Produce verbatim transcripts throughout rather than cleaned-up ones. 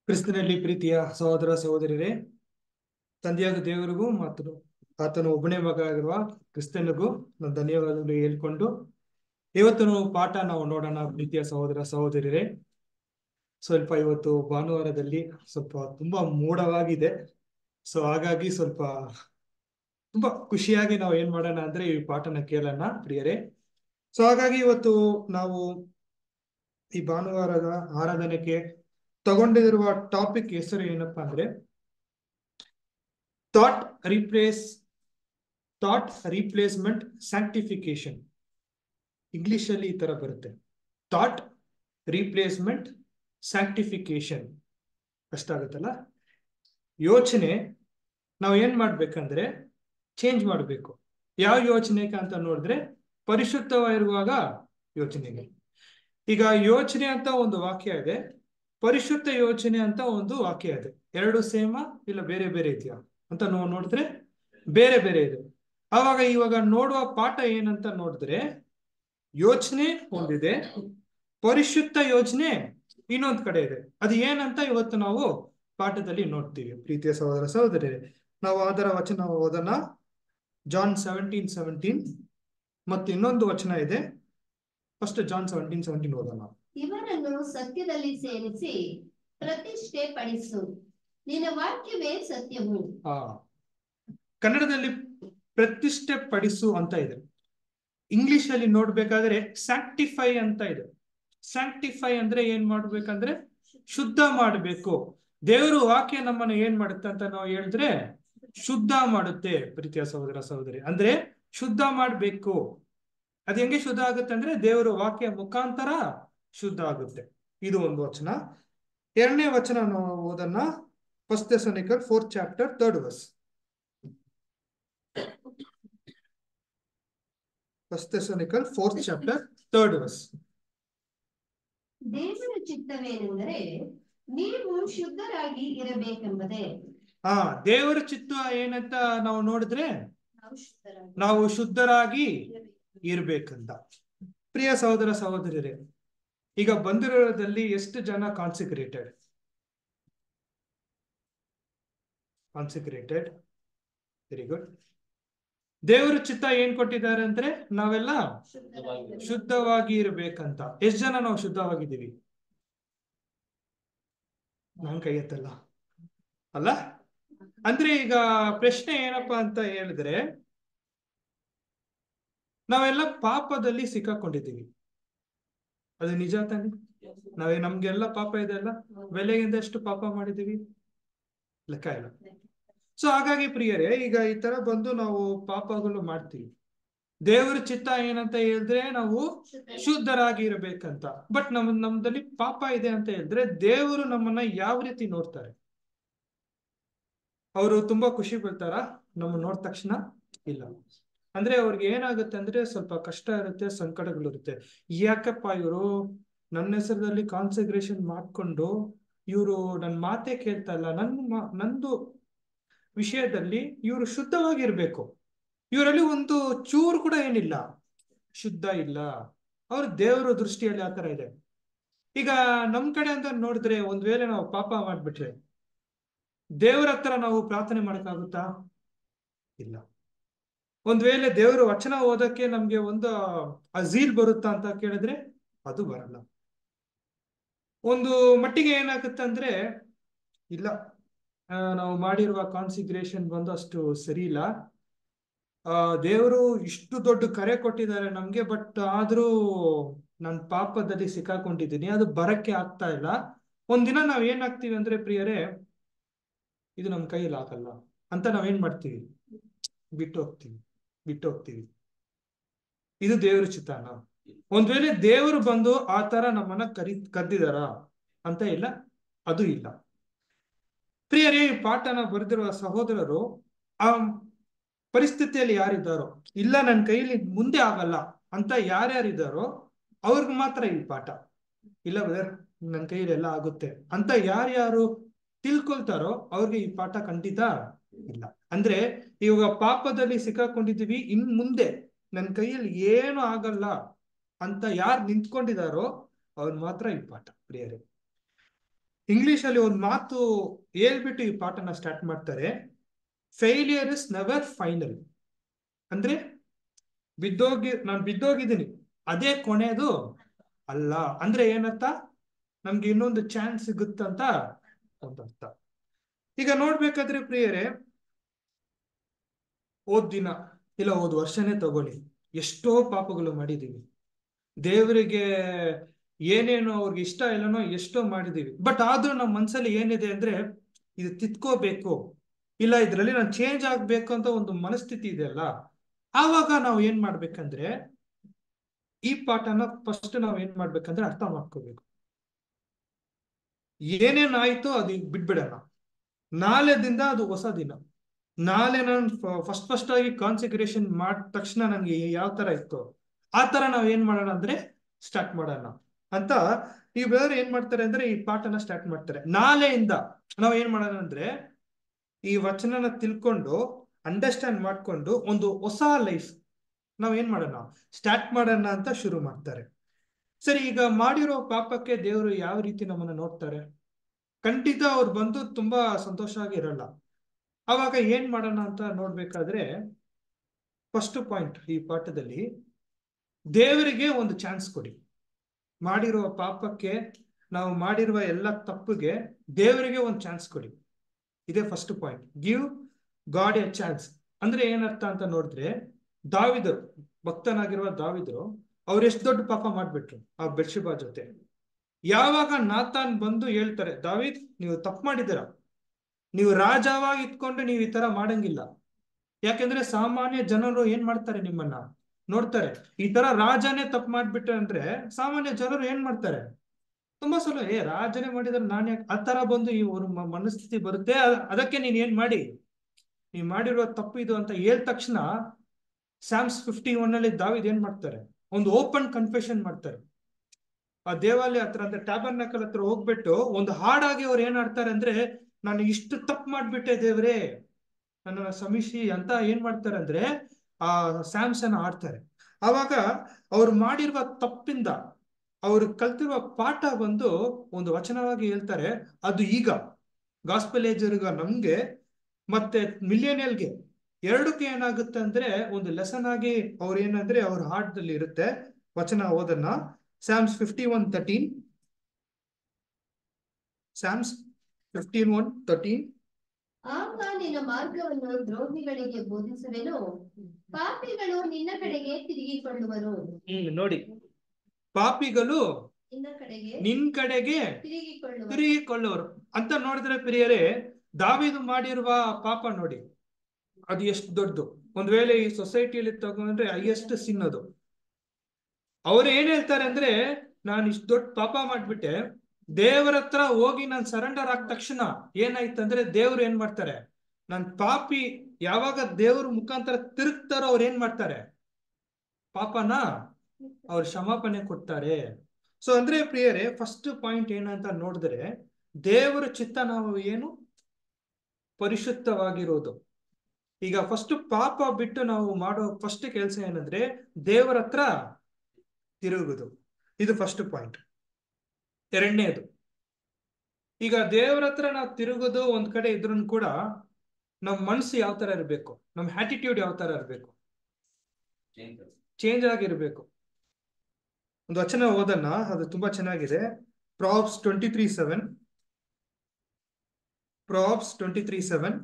ಕ್ರಿಸ್ತನಲ್ಲಿ ಪ್ರೀತಿಯ ಸಹೋದರ ಸಹೋದರಿಯರೇ, ತಂದೆಯಾದ ದೇವರಿಗೂ ಮತ್ತು ಆತನ ಒಬ್ಬನೇ ಮಗ ಆಗಿರುವ ಕ್ರಿಸ್ತನಿಗೂ ನನ್ನ ಧನ್ಯವಾದಗಳು ಹೇಳ್ಕೊಂಡು ಇವತ್ತು ನಾವು ಪಾಠ ನಾವು ನೋಡೋಣ. ಪ್ರೀತಿಯ ಸಹೋದರ ಸಹೋದರಿಯರೇ, ಸ್ವಲ್ಪ ಇವತ್ತು ಭಾನುವಾರದಲ್ಲಿ ಸ್ವಲ್ಪ ತುಂಬಾ ಮೋಡವಾಗಿದೆ. ಸೊ ಹಾಗಾಗಿ ಸ್ವಲ್ಪ ತುಂಬಾ ಖುಷಿಯಾಗಿ ನಾವು ಏನ್ ಮಾಡೋಣ ಅಂದ್ರೆ ಈ ಪಾಠನ ಕೇಳೋಣ ಪ್ರಿಯರೇ. ಸೊ ಹಾಗಾಗಿ ಇವತ್ತು ನಾವು ಈ ಭಾನುವಾರದ ಆರಾಧನೆಗೆ ತಗೊಂಡಿರುವ ಟಾಪಿಕ್ ಹೆಸರು ಏನಪ್ಪಾ ಅಂದ್ರೆ thought replace thought replacement sanctification. English ಅಲ್ಲಿ ಈ ತರ ಬರುತ್ತೆ, ಥಾಟ್ ರಿಪ್ಲೇಸ್ಮೆಂಟ್ ಸ್ಯಾಂಕ್ಟಿಫಿಕೇಶನ್. ಕಷ್ಟ ಆಗುತ್ತಲ್ಲ. ಯೋಚನೆ ನಾವು ಏನ್ ಮಾಡ್ಬೇಕಂದ್ರೆ ಚೇಂಜ್ ಮಾಡಬೇಕು. ಯಾವ ಯೋಚನೆಗೆ ಅಂತ ನೋಡಿದ್ರೆ ಪರಿಶುದ್ಧವಾಗಿರುವಾಗ ಯೋಚನೆಗೆ. ಈಗ ಯೋಚನೆ ಅಂತ ಒಂದು ವಾಕ್ಯ ಇದೆ, ಪರಿಶುದ್ಧ ಯೋಚನೆ ಅಂತ ಒಂದು ವಾಕ್ಯ ಇದೆ. ಎರಡು ಸೇಮ ಇಲ್ಲ ಬೇರೆ ಬೇರೆ ಇದೆಯಾ ಅಂತ ನಾವು ನೋಡಿದ್ರೆ ಬೇರೆ ಬೇರೆ ಇದೆ. ಆವಾಗ ಇವಾಗ ನೋಡುವ ಪಾಠ ಏನಂತ ನೋಡಿದ್ರೆ ಯೋಚನೆ ಒಂದಿದೆ, ಪರಿಶುದ್ಧ ಯೋಚನೆ ಇನ್ನೊಂದ್ ಕಡೆ ಇದೆ. ಅದು ಏನಂತ ಇವತ್ತು ನಾವು ಪಾಠದಲ್ಲಿ ನೋಡ್ತೀವಿ. ಪ್ರೀತಿಯ ಸಹೋದರ ಸಹೋದರಿಯರೇ, ನಾವು ಅದರ ವಚನ ಓದೋಣ. ಜಾನ್ ಸೆವೆಂಟೀನ್ ಸೆವೆಂಟೀನ್ ಮತ್ತು ಇನ್ನೊಂದು ವಚನ ಇದೆ. ಫಸ್ಟ್ ಜಾನ್ ಸೆವೆಂಟೀನ್ ಸೆವೆಂಟೀನ್ ಓದೋಣ. ಇವರನ್ನು ಸತ್ಯದಲ್ಲಿ ಸೇರಿಸಿ ಪ್ರತಿಷ್ಠೆ ಪಡಿಸು, ನಿನ್ನ ವಾಕ್ಯವೇ ಸತ್ಯವು. ಆ ಕನ್ನಡದಲ್ಲಿ ಪ್ರತಿಷ್ಠೆ ಪಡಿಸು ಅಂತ ಇದೆ. ಇಂಗ್ಲಿಷ್ ಅಲ್ಲಿ ನೋಡ್ಬೇಕಾದ್ರೆ ಸ್ಯಾಂಕ್ಟಿಫೈ ಅಂತ ಇದೆ. ಸ್ಯಾಂಕ್ಟಿಫೈ ಅಂದ್ರೆ ಏನ್ ಮಾಡ್ಬೇಕಂದ್ರೆ ಶುದ್ಧ ಮಾಡಬೇಕು. ದೇವರು ವಾಕ್ಯ ನಮ್ಮನ್ನ ಏನ್ ಮಾಡುತ್ತೆ ಅಂತ ನಾವು ಹೇಳಿದ್ರೆ ಶುದ್ಧ ಮಾಡುತ್ತೆ. ಪ್ರೀತಿಯ ಸಹೋದರ ಸಹೋದರಿ, ಅಂದ್ರೆ ಶುದ್ಧ ಮಾಡ್ಬೇಕು. ಅದ್ ಹೆಂಗೆ ಶುದ್ಧ ಆಗುತ್ತೆ ಅಂದ್ರೆ ದೇವರು ವಾಕ್ಯ ಮುಖಾಂತರ ಶುದ್ಧ ಆಗುತ್ತೆ. ಇದು ಒಂದು ವಚನ. ಎರಡನೇ ವಚನ ನಾವು ಓದೋಣ. First Thessalonians fourth chapter third verse. First Thessalonians fourth chapter third verse. ದೇವರ ಚಿತ್ತವೇನೆಂದರೆ ನೀವು ಶುದ್ಧರಾಗಿ ಇರಬೇಕೆಂಬುದೇ. ಹಾ, ದೇವರ ಚಿತ್ತ ಏನಂತ ನಾವು ನೋಡಿದ್ರೆ ನಾವು ಶುದ್ಧರಾಗಿ ನಾವು ಶುದ್ಧರಾಗಿ ಇರಬೇಕು. ಇರ್ಬೇಕಂತ. ಪ್ರಿಯ ಸಹೋದರ ಸಹೋದರಿಯರೇ, ಈಗ ಬಂದಿರೋದ್ರಲ್ಲಿ ಎಷ್ಟು ಜನ ಕಾನ್ಸಿಕ್ರೇಟೆಡ್ ಕಾನ್ಸಿಕ್ರೇಟೆಡ್ ವೆರಿ ಗುಡ್. ದೇವರ ಚಿತ್ತ ಏನ್ ಕೊಟ್ಟಿದ್ದಾರೆ ಅಂದ್ರೆ ನಾವೆಲ್ಲ ಶುದ್ಧರಾಗಿ ಶುದ್ಧವಾಗಿ ಇರ್ಬೇಕಂತ. ಎಷ್ಟು ಜನ ನಾವು ಶುದ್ಧವಾಗಿದ್ದೀವಿ? ನನ್ ಕೈ ಎತ್ತಲ್ಲ ಅಲ್ಲ. ಅಂದ್ರೆ ಈಗ ಪ್ರಶ್ನೆ ಏನಪ್ಪಾ ಅಂತ ಹೇಳಿದ್ರೆ ನಾವೆಲ್ಲ ಪಾಪದಲ್ಲಿ ಸಿಕ್ಕಾಕೊಂಡಿದ್ದೀವಿ. ಅದು ನಿಜ ತಾನೆ? ನಾವೇ ನಮ್ಗೆಲ್ಲ ಪಾಪ ಇದೆ ಅಲ್ಲ. ಬೆಲೆಗಿಂದ ಎಷ್ಟು ಪಾಪ ಮಾಡಿದೀವಿ ಲೆಕ್ಕ ಇಲ್ಲ. ಸೊ ಹಾಗಾಗಿ ಪ್ರಿಯರೇ, ಈಗ ಈ ತರ ಬಂದು ನಾವು ಪಾಪಗಳು ಮಾಡ್ತೀವಿ. ದೇವರ ಚಿತ್ತ ಏನಂತ ಹೇಳಿದ್ರೆ ನಾವು ಶುದ್ಧರಾಗಿ ಇರಬೇಕಂತ. ಬಟ್ ನಮ್ ನಮ್ದಲ್ಲಿ ಪಾಪ ಇದೆ ಅಂತ ಹೇಳಿದ್ರೆ ದೇವರು ನಮ್ಮನ್ನ ಯಾವ ರೀತಿ ನೋಡ್ತಾರೆ? ಅವರು ತುಂಬಾ ಖುಷಿ ಬೀಳ್ತಾರ ನಮ್ಮ ನೋಡಿದ ತಕ್ಷಣ? ಇಲ್ಲ. ಅಂದ್ರೆ ಅವ್ರಿಗೆ ಏನಾಗುತ್ತೆ ಅಂದ್ರೆ ಸ್ವಲ್ಪ ಕಷ್ಟ ಇರುತ್ತೆ, ಸಂಕಟಗಳು ಇರುತ್ತೆ. ಯಾಕಪ್ಪ ಇವರು ನನ್ನ ಹೆಸರಲ್ಲಿ ಕಾನ್ಸಂಟ್ರೇಷನ್ ಮಾಡ್ಕೊಂಡು ಇವರು ನನ್ನ ಮಾತೇ ಕೇಳ್ತಾ ಇಲ್ಲ, ನನ್ನ ನಂದು ವಿಷಯದಲ್ಲಿ ಇವರು ಶುದ್ಧವಾಗಿರ್ಬೇಕು. ಇವರಲ್ಲಿ ಒಂದು ಚೂರು ಕೂಡ ಏನಿಲ್ಲ, ಶುದ್ಧ ಇಲ್ಲ. ಅವ್ರ ದೇವರ ದೃಷ್ಟಿಯಲ್ಲಿ ಆತರ ಇದೆ. ಈಗ ನಮ್ ಕಡೆ ಅಂತ ನೋಡಿದ್ರೆ ಒಂದ್ ವೇಳೆ ನಾವು ಪಾಪ ಮಾಡ್ಬಿಟ್ರೆ ದೇವರ ಹತ್ರ ನಾವು ಪ್ರಾರ್ಥನೆ ಮಾಡಕ್ಕಾಗುತ್ತಾ? ಇಲ್ಲ. ಒಂದ್ ವೇಳೆ ದೇವರ ವಚನ ಓದಕ್ಕೆ ನಮ್ಗೆ ಒಂದು ಅಜೀಲ್ ಬರುತ್ತಾ ಅಂತ ಕೇಳಿದ್ರೆ ಅದು ಬರಲ್ಲ. ಒಂದು ಮಟ್ಟಿಗೆ ಏನಾಗುತ್ತೆ ಅಂದ್ರೆ ಇಲ್ಲ, ನಾವು ಮಾಡಿರುವ ಕಾನ್ಸಿಗ್ರೇಷನ್ ಬಂದು ಅಷ್ಟು ಸರಿ ಇಲ್ಲ. ಆ ದೇವರು ಇಷ್ಟು ದೊಡ್ಡ ಕರೆ ಕೊಟ್ಟಿದ್ದಾರೆ ನಮ್ಗೆ, ಬಟ್ ಆದ್ರೂ ನಾನು ಪಾಪದಲ್ಲಿ ಸಿಕ್ಕಾಕೊಂಡಿದ್ದೀನಿ, ಅದು ಬರಕ್ಕೆ ಆಗ್ತಾ ಇಲ್ಲ. ಒಂದಿನ ನಾವ್ ಏನಾಗ್ತೀವಿ ಅಂದ್ರೆ ಪ್ರಿಯರೇ, ಇದು ನಮ್ ಕೈಯಲ್ಲಿ ಆಗಲ್ಲ ಅಂತ ನಾವೇನ್ ಮಾಡ್ತೀವಿ? ಬಿಟ್ಟು ಹೋಗ್ತೀವಿ ಬಿಟ್ಟು ಹೋಗ್ತೀವಿ ಇದು ದೇವರ ಚಿತ್ತಾನ? ಒಂದ್ ವೇಳೆ ದೇವರು ಬಂದು ಆ ತರ ನಮ್ಮನ್ನ ಕರಿ ಕದ್ದಿದಾರ ಅಂತ ಇಲ್ಲ, ಅದು ಇಲ್ಲ. ಪ್ರಿಯರೇ, ಈ ಪಾಠನ ಬರೆದಿರುವ ಸಹೋದರರು ಆ ಪರಿಸ್ಥಿತಿಯಲ್ಲಿ ಯಾರಿದ್ದಾರೋ, ಇಲ್ಲ ನನ್ನ ಕೈಯಲ್ಲಿ ಮುಂದೆ ಆಗಲ್ಲ ಅಂತ ಯಾರ್ಯಾರಿದ್ದಾರೋ ಅವ್ರಿಗೆ ಮಾತ್ರ ಈ ಪಾಠ. ಇಲ್ಲ ಬ್ರದರ್, ನನ್ನ ಕೈಯಲ್ಲಿ ಎಲ್ಲ ಆಗುತ್ತೆ ಅಂತ ಯಾರ್ಯಾರು ತಿಳ್ಕೊಳ್ತಾರೋ ಅವ್ರಿಗೆ ಈ ಪಾಠ ಖಂಡಿತ ಇಲ್ಲ. ಅಂದ್ರೆ ಇವಾಗ ಪಾಪದಲ್ಲಿ ಸಿಕ್ಕಾಕೊಂಡಿದೀವಿ, ಇನ್ ಮುಂದೆ ನನ್ನ ಕೈಯಲ್ಲಿ ಏನು ಆಗಲ್ಲ ಅಂತ ಯಾರು ನಿಂತ್ಕೊಂಡಿದಾರೋ ಅವ್ರು ಮಾತ್ರ ಈ ಪಾಠ ಪ್ರಿಯರೇ. ಇಂಗ್ಲಿಷ್ ಅಲ್ಲಿ ಒಂದು ಮಾತು ಹೇಳ್ಬಿಟ್ಟು ಈ ಪಾಠನ ಸ್ಟಾರ್ಟ್ ಮಾಡ್ತಾರೆ. Failure is never final. ಅಂದ್ರೆ ಬಿದ್ದೋಗಿ ನಾನು ಬಿದ್ದೋಗಿದ್ದೀನಿ, ಅದೇ ಕೊನೆಯದು ಅಲ್ಲ. ಅಂದ್ರೆ ಏನರ್ಥ? ನಮ್ಗೆ ಇನ್ನೊಂದು ಚಾನ್ಸ್ ಸಿಗುತ್ತಂತ ಒಂದು ಅರ್ಥ. ಈಗ ನೋಡ್ಬೇಕಾದ್ರೆ ಪ್ರಿಯರೇ, ಓದ್ ದಿನ ಇಲ್ಲ ಓದ್ ವರ್ಷನೇ ತಗೊಳ್ಳಿ, ಎಷ್ಟೋ ಪಾಪಗಳು ಮಾಡಿದೀವಿ, ದೇವರಿಗೆ ಏನೇನೋ ಅವ್ರಿಗೆ ಇಷ್ಟ ಇಲ್ಲನೋ ಎಷ್ಟೋ ಮಾಡಿದೀವಿ. ಬಟ್ ಆದ್ರೂ ನಮ್ಮ ಮನ್ಸಲ್ಲಿ ಏನಿದೆ ಅಂದ್ರೆ, ಇದು ತಿತ್ಕೋಬೇಕು, ಇಲ್ಲ ಇದ್ರಲ್ಲಿ ನಾನು ಚೇಂಜ್ ಆಗ್ಬೇಕು ಅಂತ ಒಂದು ಮನಸ್ಥಿತಿ ಇದೆ ಅಲ್ಲ. ಆವಾಗ ನಾವು ಏನ್ ಮಾಡ್ಬೇಕಂದ್ರೆ, ಈ ಪಾಠನ ಫಸ್ಟ್ ನಾವ್ ಏನ್ ಮಾಡ್ಬೇಕಂದ್ರೆ ಅರ್ಥ ಮಾಡ್ಕೋಬೇಕು. ಏನೇನಾಯ್ತು ಅದು ಬಿಟ್ಬಿಡೋಣ, ನಾಳೆದಿಂದ ಅದು ಹೊಸ ದಿನ. ನಾಳೆ ನಾನು ಫಸ್ಟ್ ಫಸ್ಟ್ ಆಗಿ ಕಾನ್ಸಿಕ್ರೇಷನ್ ಮಾಡಿದ ತಕ್ಷಣ ನನ್ಗೆ ಯಾವ ತರ ಇತ್ತು ಆ ತರ ನಾವ್ ಏನ್ ಮಾಡೋಣ ಅಂದ್ರೆ ಸ್ಟಾರ್ಟ್ ಮಾಡೋಣ ಅಂತ ಈ ಬೇರೆ ಏನ್ ಮಾಡ್ತಾರೆ ಅಂದ್ರೆ ಈ ಪಾಠನ ಸ್ಟಾರ್ಟ್ ಮಾಡ್ತಾರೆ. ನಾಳೆಯಿಂದ ನಾವ್ ಏನ್ ಮಾಡೋಣ ಅಂದ್ರೆ ಈ ವಚನನ ತಿಳ್ಕೊಂಡು ಅಂಡರ್ಸ್ಟ್ಯಾಂಡ್ ಮಾಡ್ಕೊಂಡು ಒಂದು ಹೊಸ ಲೈಫ್ ನಾವ್ ಏನ್ ಮಾಡೋಣ ಸ್ಟಾರ್ಟ್ ಮಾಡೋಣ ಅಂತ ಶುರು ಮಾಡ್ತಾರೆ. ಸರಿ, ಈಗ ಮಾಡಿರೋ ಪಾಪಕ್ಕೆ ದೇವರು ಯಾವ ರೀತಿ ನಮ್ಮನ್ನ ನೋಡ್ತಾರೆ? ಖಂಡಿತ ಅವ್ರು ಬಂದು ತುಂಬಾ ಸಂತೋಷ ಆಗಿ ಇರಲ್ಲ. ಅವಾಗ ಏನ್ ಮಾಡೋಣ ಅಂತ ನೋಡ್ಬೇಕಾದ್ರೆ, ಫಸ್ಟ್ ಪಾಯಿಂಟ್ ಈ ಪಾಠದಲ್ಲಿ ದೇವರಿಗೆ ಒಂದು ಚಾನ್ಸ್ ಕೊಡಿ. ಮಾಡಿರುವ ಪಾಪಕ್ಕೆ, ನಾವು ಮಾಡಿರುವ ಎಲ್ಲ ತಪ್ಪಿಗೆ ದೇವರಿಗೆ ಒಂದು ಚಾನ್ಸ್ ಕೊಡಿ. ಇದೇ first point, give God a chance. ಅಂದ್ರೆ ಏನರ್ಥ ಅಂತ ನೋಡಿದ್ರೆ, ದಾವಿದರು, ಭಕ್ತನಾಗಿರುವ ದಾವಿದರು, ಅವ್ರು ಎಷ್ಟು ದೊಡ್ಡ ಪಾಪ ಮಾಡ್ಬಿಟ್ರು ಆ ಬೆರ್ಷೆಬಾ ಜೊತೆ. ಯಾವಾಗ ನಾತಾನ್ ಬಂದು ಹೇಳ್ತಾರೆ, ದಾವಿದ್ ನೀವು ತಪ್ಪು ಮಾಡಿದ್ದೀರ, ನೀವು ರಾಜವಾಗಿ ಇತ್ಕೊಂಡು ನೀವು ಈ ತರ ಮಾಡಂಗಿಲ್ಲ. ಯಾಕೆಂದ್ರೆ ಸಾಮಾನ್ಯ ಜನರು ಏನ್ ಮಾಡ್ತಾರೆ, ನಿಮ್ಮನ್ನ ನೋಡ್ತಾರೆ, ಈ ತರ ರಾಜನೇ ತಪ್ಪು ಮಾಡ್ಬಿಟ್ರೆ ಅಂದ್ರೆ ಸಾಮಾನ್ಯ ಜನರು ಏನ್ ಮಾಡ್ತಾರೆ, ತುಂಬಾ ಸಲ ಏ ರಾಜನೇ ಮಾಡಿದ್ರೆ ನಾನು ಯಾಕೆ ಆ ತರ ಬಂದು ಈ ಒಂದು ಮನಸ್ಥಿತಿ ಬರುತ್ತೆ. ಅದಕ್ಕೆ ನೀನ್ ಏನ್ ಮಾಡಿ, ನೀವ್ ಮಾಡಿರುವ ತಪ್ಪು ಇದು ಅಂತ ಹೇಳಿದ ತಕ್ಷಣ ಸ್ಯಾಮ್ಸ್ ಫಿಫ್ಟಿ ಒನ್ ಅಲ್ಲಿ ದಾವಿದ್ ಏನ್ ಮಾಡ್ತಾರೆ, ಒಂದು ಓಪನ್ ಕನ್ಫೆಷನ್ ಮಾಡ್ತಾರೆ. ಆ ದೇವಾಲಯ ಹತ್ರ ಅಂದ್ರೆ ಟ್ಯಾಬರ್ನಕಲ್ ಹತ್ರ ಹೋಗ್ಬಿಟ್ಟು ಒಂದು ಹಾಡಾಗಿ ಅವ್ರು ಏನ್ ಆಡ್ತಾರೆ ಅಂದ್ರೆ, ನಾನು ಇಷ್ಟು ತಪ್ಪು ಮಾಡ್ಬಿಟ್ಟೆ ದೇವ್ರೇ, ನನ್ನ ಸಮೀಶಿ ಅಂತ ಏನ್ ಮಾಡ್ತಾರೆ ಅಂದ್ರೆ ಆ ಸ್ಯಾಮ್ಸನ್ ಆಡ್ತಾರೆ. ಆವಾಗ ಅವ್ರು ಮಾಡಿರುವ ತಪ್ಪಿಂದ ಅವ್ರು ಕಲ್ತಿರುವ ಪಾಠ ಬಂದು ಒಂದು ವಚನವಾಗಿ ಹೇಳ್ತಾರೆ. ಅದು ಈಗ ಗಾಸ್ಪೆಲ್ ಏಜರ್ಗ ನಮ್ಗೆ ಮತ್ತೆ ಮಿಲಿಯನಿಯಲ್ಗೆ ಎರಡಕ್ಕೆ ಏನಾಗುತ್ತೆ ಅಂದ್ರೆ ಒಂದು ಲೆಸನ್ ಆಗಿ ಅವ್ರ ಏನಂದ್ರೆ ಅವ್ರ ಹಾರ್ಟ್ದಲ್ಲಿ ಇರುತ್ತೆ. ವಚನ ಓದನ್ನ, Psalms fifty one thirteen Psalms fifteen one thirteen ಆಗ ನಿನ್ನ ಮಾರ್ಗವನ್ನು ದ್ರೋಹಿಗಳಿಗೆ ಬೋಧಿಸುವೆನು, ಪಾಪಿಗಳು ನಿನ್ನ ಕಡೆಗೆ ತಿರುಗಿಕೊಳ್ಳುವರು. ಹ್ಮ್ ನೋಡಿ, ಪಾಪಿಗಳು ನಿನ್ನ ಕಡೆಗೆ ನಿನ್ ಕಡೆಗೆ ತಿರುಗಿಕೊಳ್ಳುವರು ತಿರುಗಿಕೊಳ್ಳೋರು ಅಂತ ನೋಡಿದ್ರೆ ಪ್ರಿಯರೇ, ದಾವೀದು ಮಾಡಿರುವ ಪಾಪ ನೋಡಿ ಅದು ಎಷ್ಟು ದೊಡ್ಡದು. ಒಂದ್ ವೇಳೆ ಈ ಸೊಸೈಟಿಯಲ್ಲಿ ತಗೊಂಡ್ರೆ ಹೈಯೆಸ್ಟ್ ಸಿನ್ ಅದು. ಅವ್ರು ಏನ್ ಹೇಳ್ತಾರೆ ಅಂದ್ರೆ, ನಾನು ಇಷ್ಟು ದೊಡ್ಡ ಪಾಪ ಮಾಡ್ಬಿಟ್ಟೆ, ದೇವರ ಹತ್ರ ಹೋಗಿ ನಾನು ಸರೆಂಡರ್ ಆದ ತಕ್ಷಣ ಏನಾಯ್ತಂದ್ರೆ ದೇವ್ರು ಏನ್ ಮಾಡ್ತಾರೆ, ನನ್ ಪಾಪಿ ಯಾವಾಗ ದೇವ್ರ ಮುಖಾಂತರ ತಿರುಗ್ತಾರೋ ಅವ್ರು ಏನ್ ಮಾಡ್ತಾರೆ, ಪಾಪನ ಅವ್ರು ಕ್ಷಮಾಪಣೆ ಕೊಡ್ತಾರೆ. ಸೊ ಅಂದ್ರೆ ಪ್ರಿಯರೇ, ಫಸ್ಟ್ ಪಾಯಿಂಟ್ ಏನಂತ ನೋಡಿದ್ರೆ, ದೇವರ ಚಿತ್ತ ನಾವು ಏನು ಪರಿಶುದ್ಧವಾಗಿರೋದು. ಈಗ ಫಸ್ಟ್ ಪಾಪ ಬಿಟ್ಟು ನಾವು ಮಾಡೋ ಫಸ್ಟ್ ಕೆಲಸ ಏನಂದ್ರೆ ದೇವರ ಹತ್ರ ತಿರುಗುದು. ಇದು ಫಸ್ಟ್ ಪಾಯಿಂಟ್. ಎರಡನೇದು, ಈಗ ದೇವರ ಹತ್ರ ನಾವು ತಿರುಗೋದು ಒಂದ್ ಕಡೆ ಇದ್ರೂ ಕೂಡ ನಮ್ ಮನ್ಸು ಯಾವ ತರ ಇರ್ಬೇಕು, ನಮ್ ಆಟಿಟ್ಯೂಡ್ ಯಾವ ತರ ಇರ್ಬೇಕು, ಚೇಂಜ್ ಆಗಿರ್ಬೇಕು. ಒಂದು ವಚನ ಓದನ್ನ, ಅದು ತುಂಬಾ ಚೆನ್ನಾಗಿದೆ. Proverbs twenty three seven Proverbs twenty three seven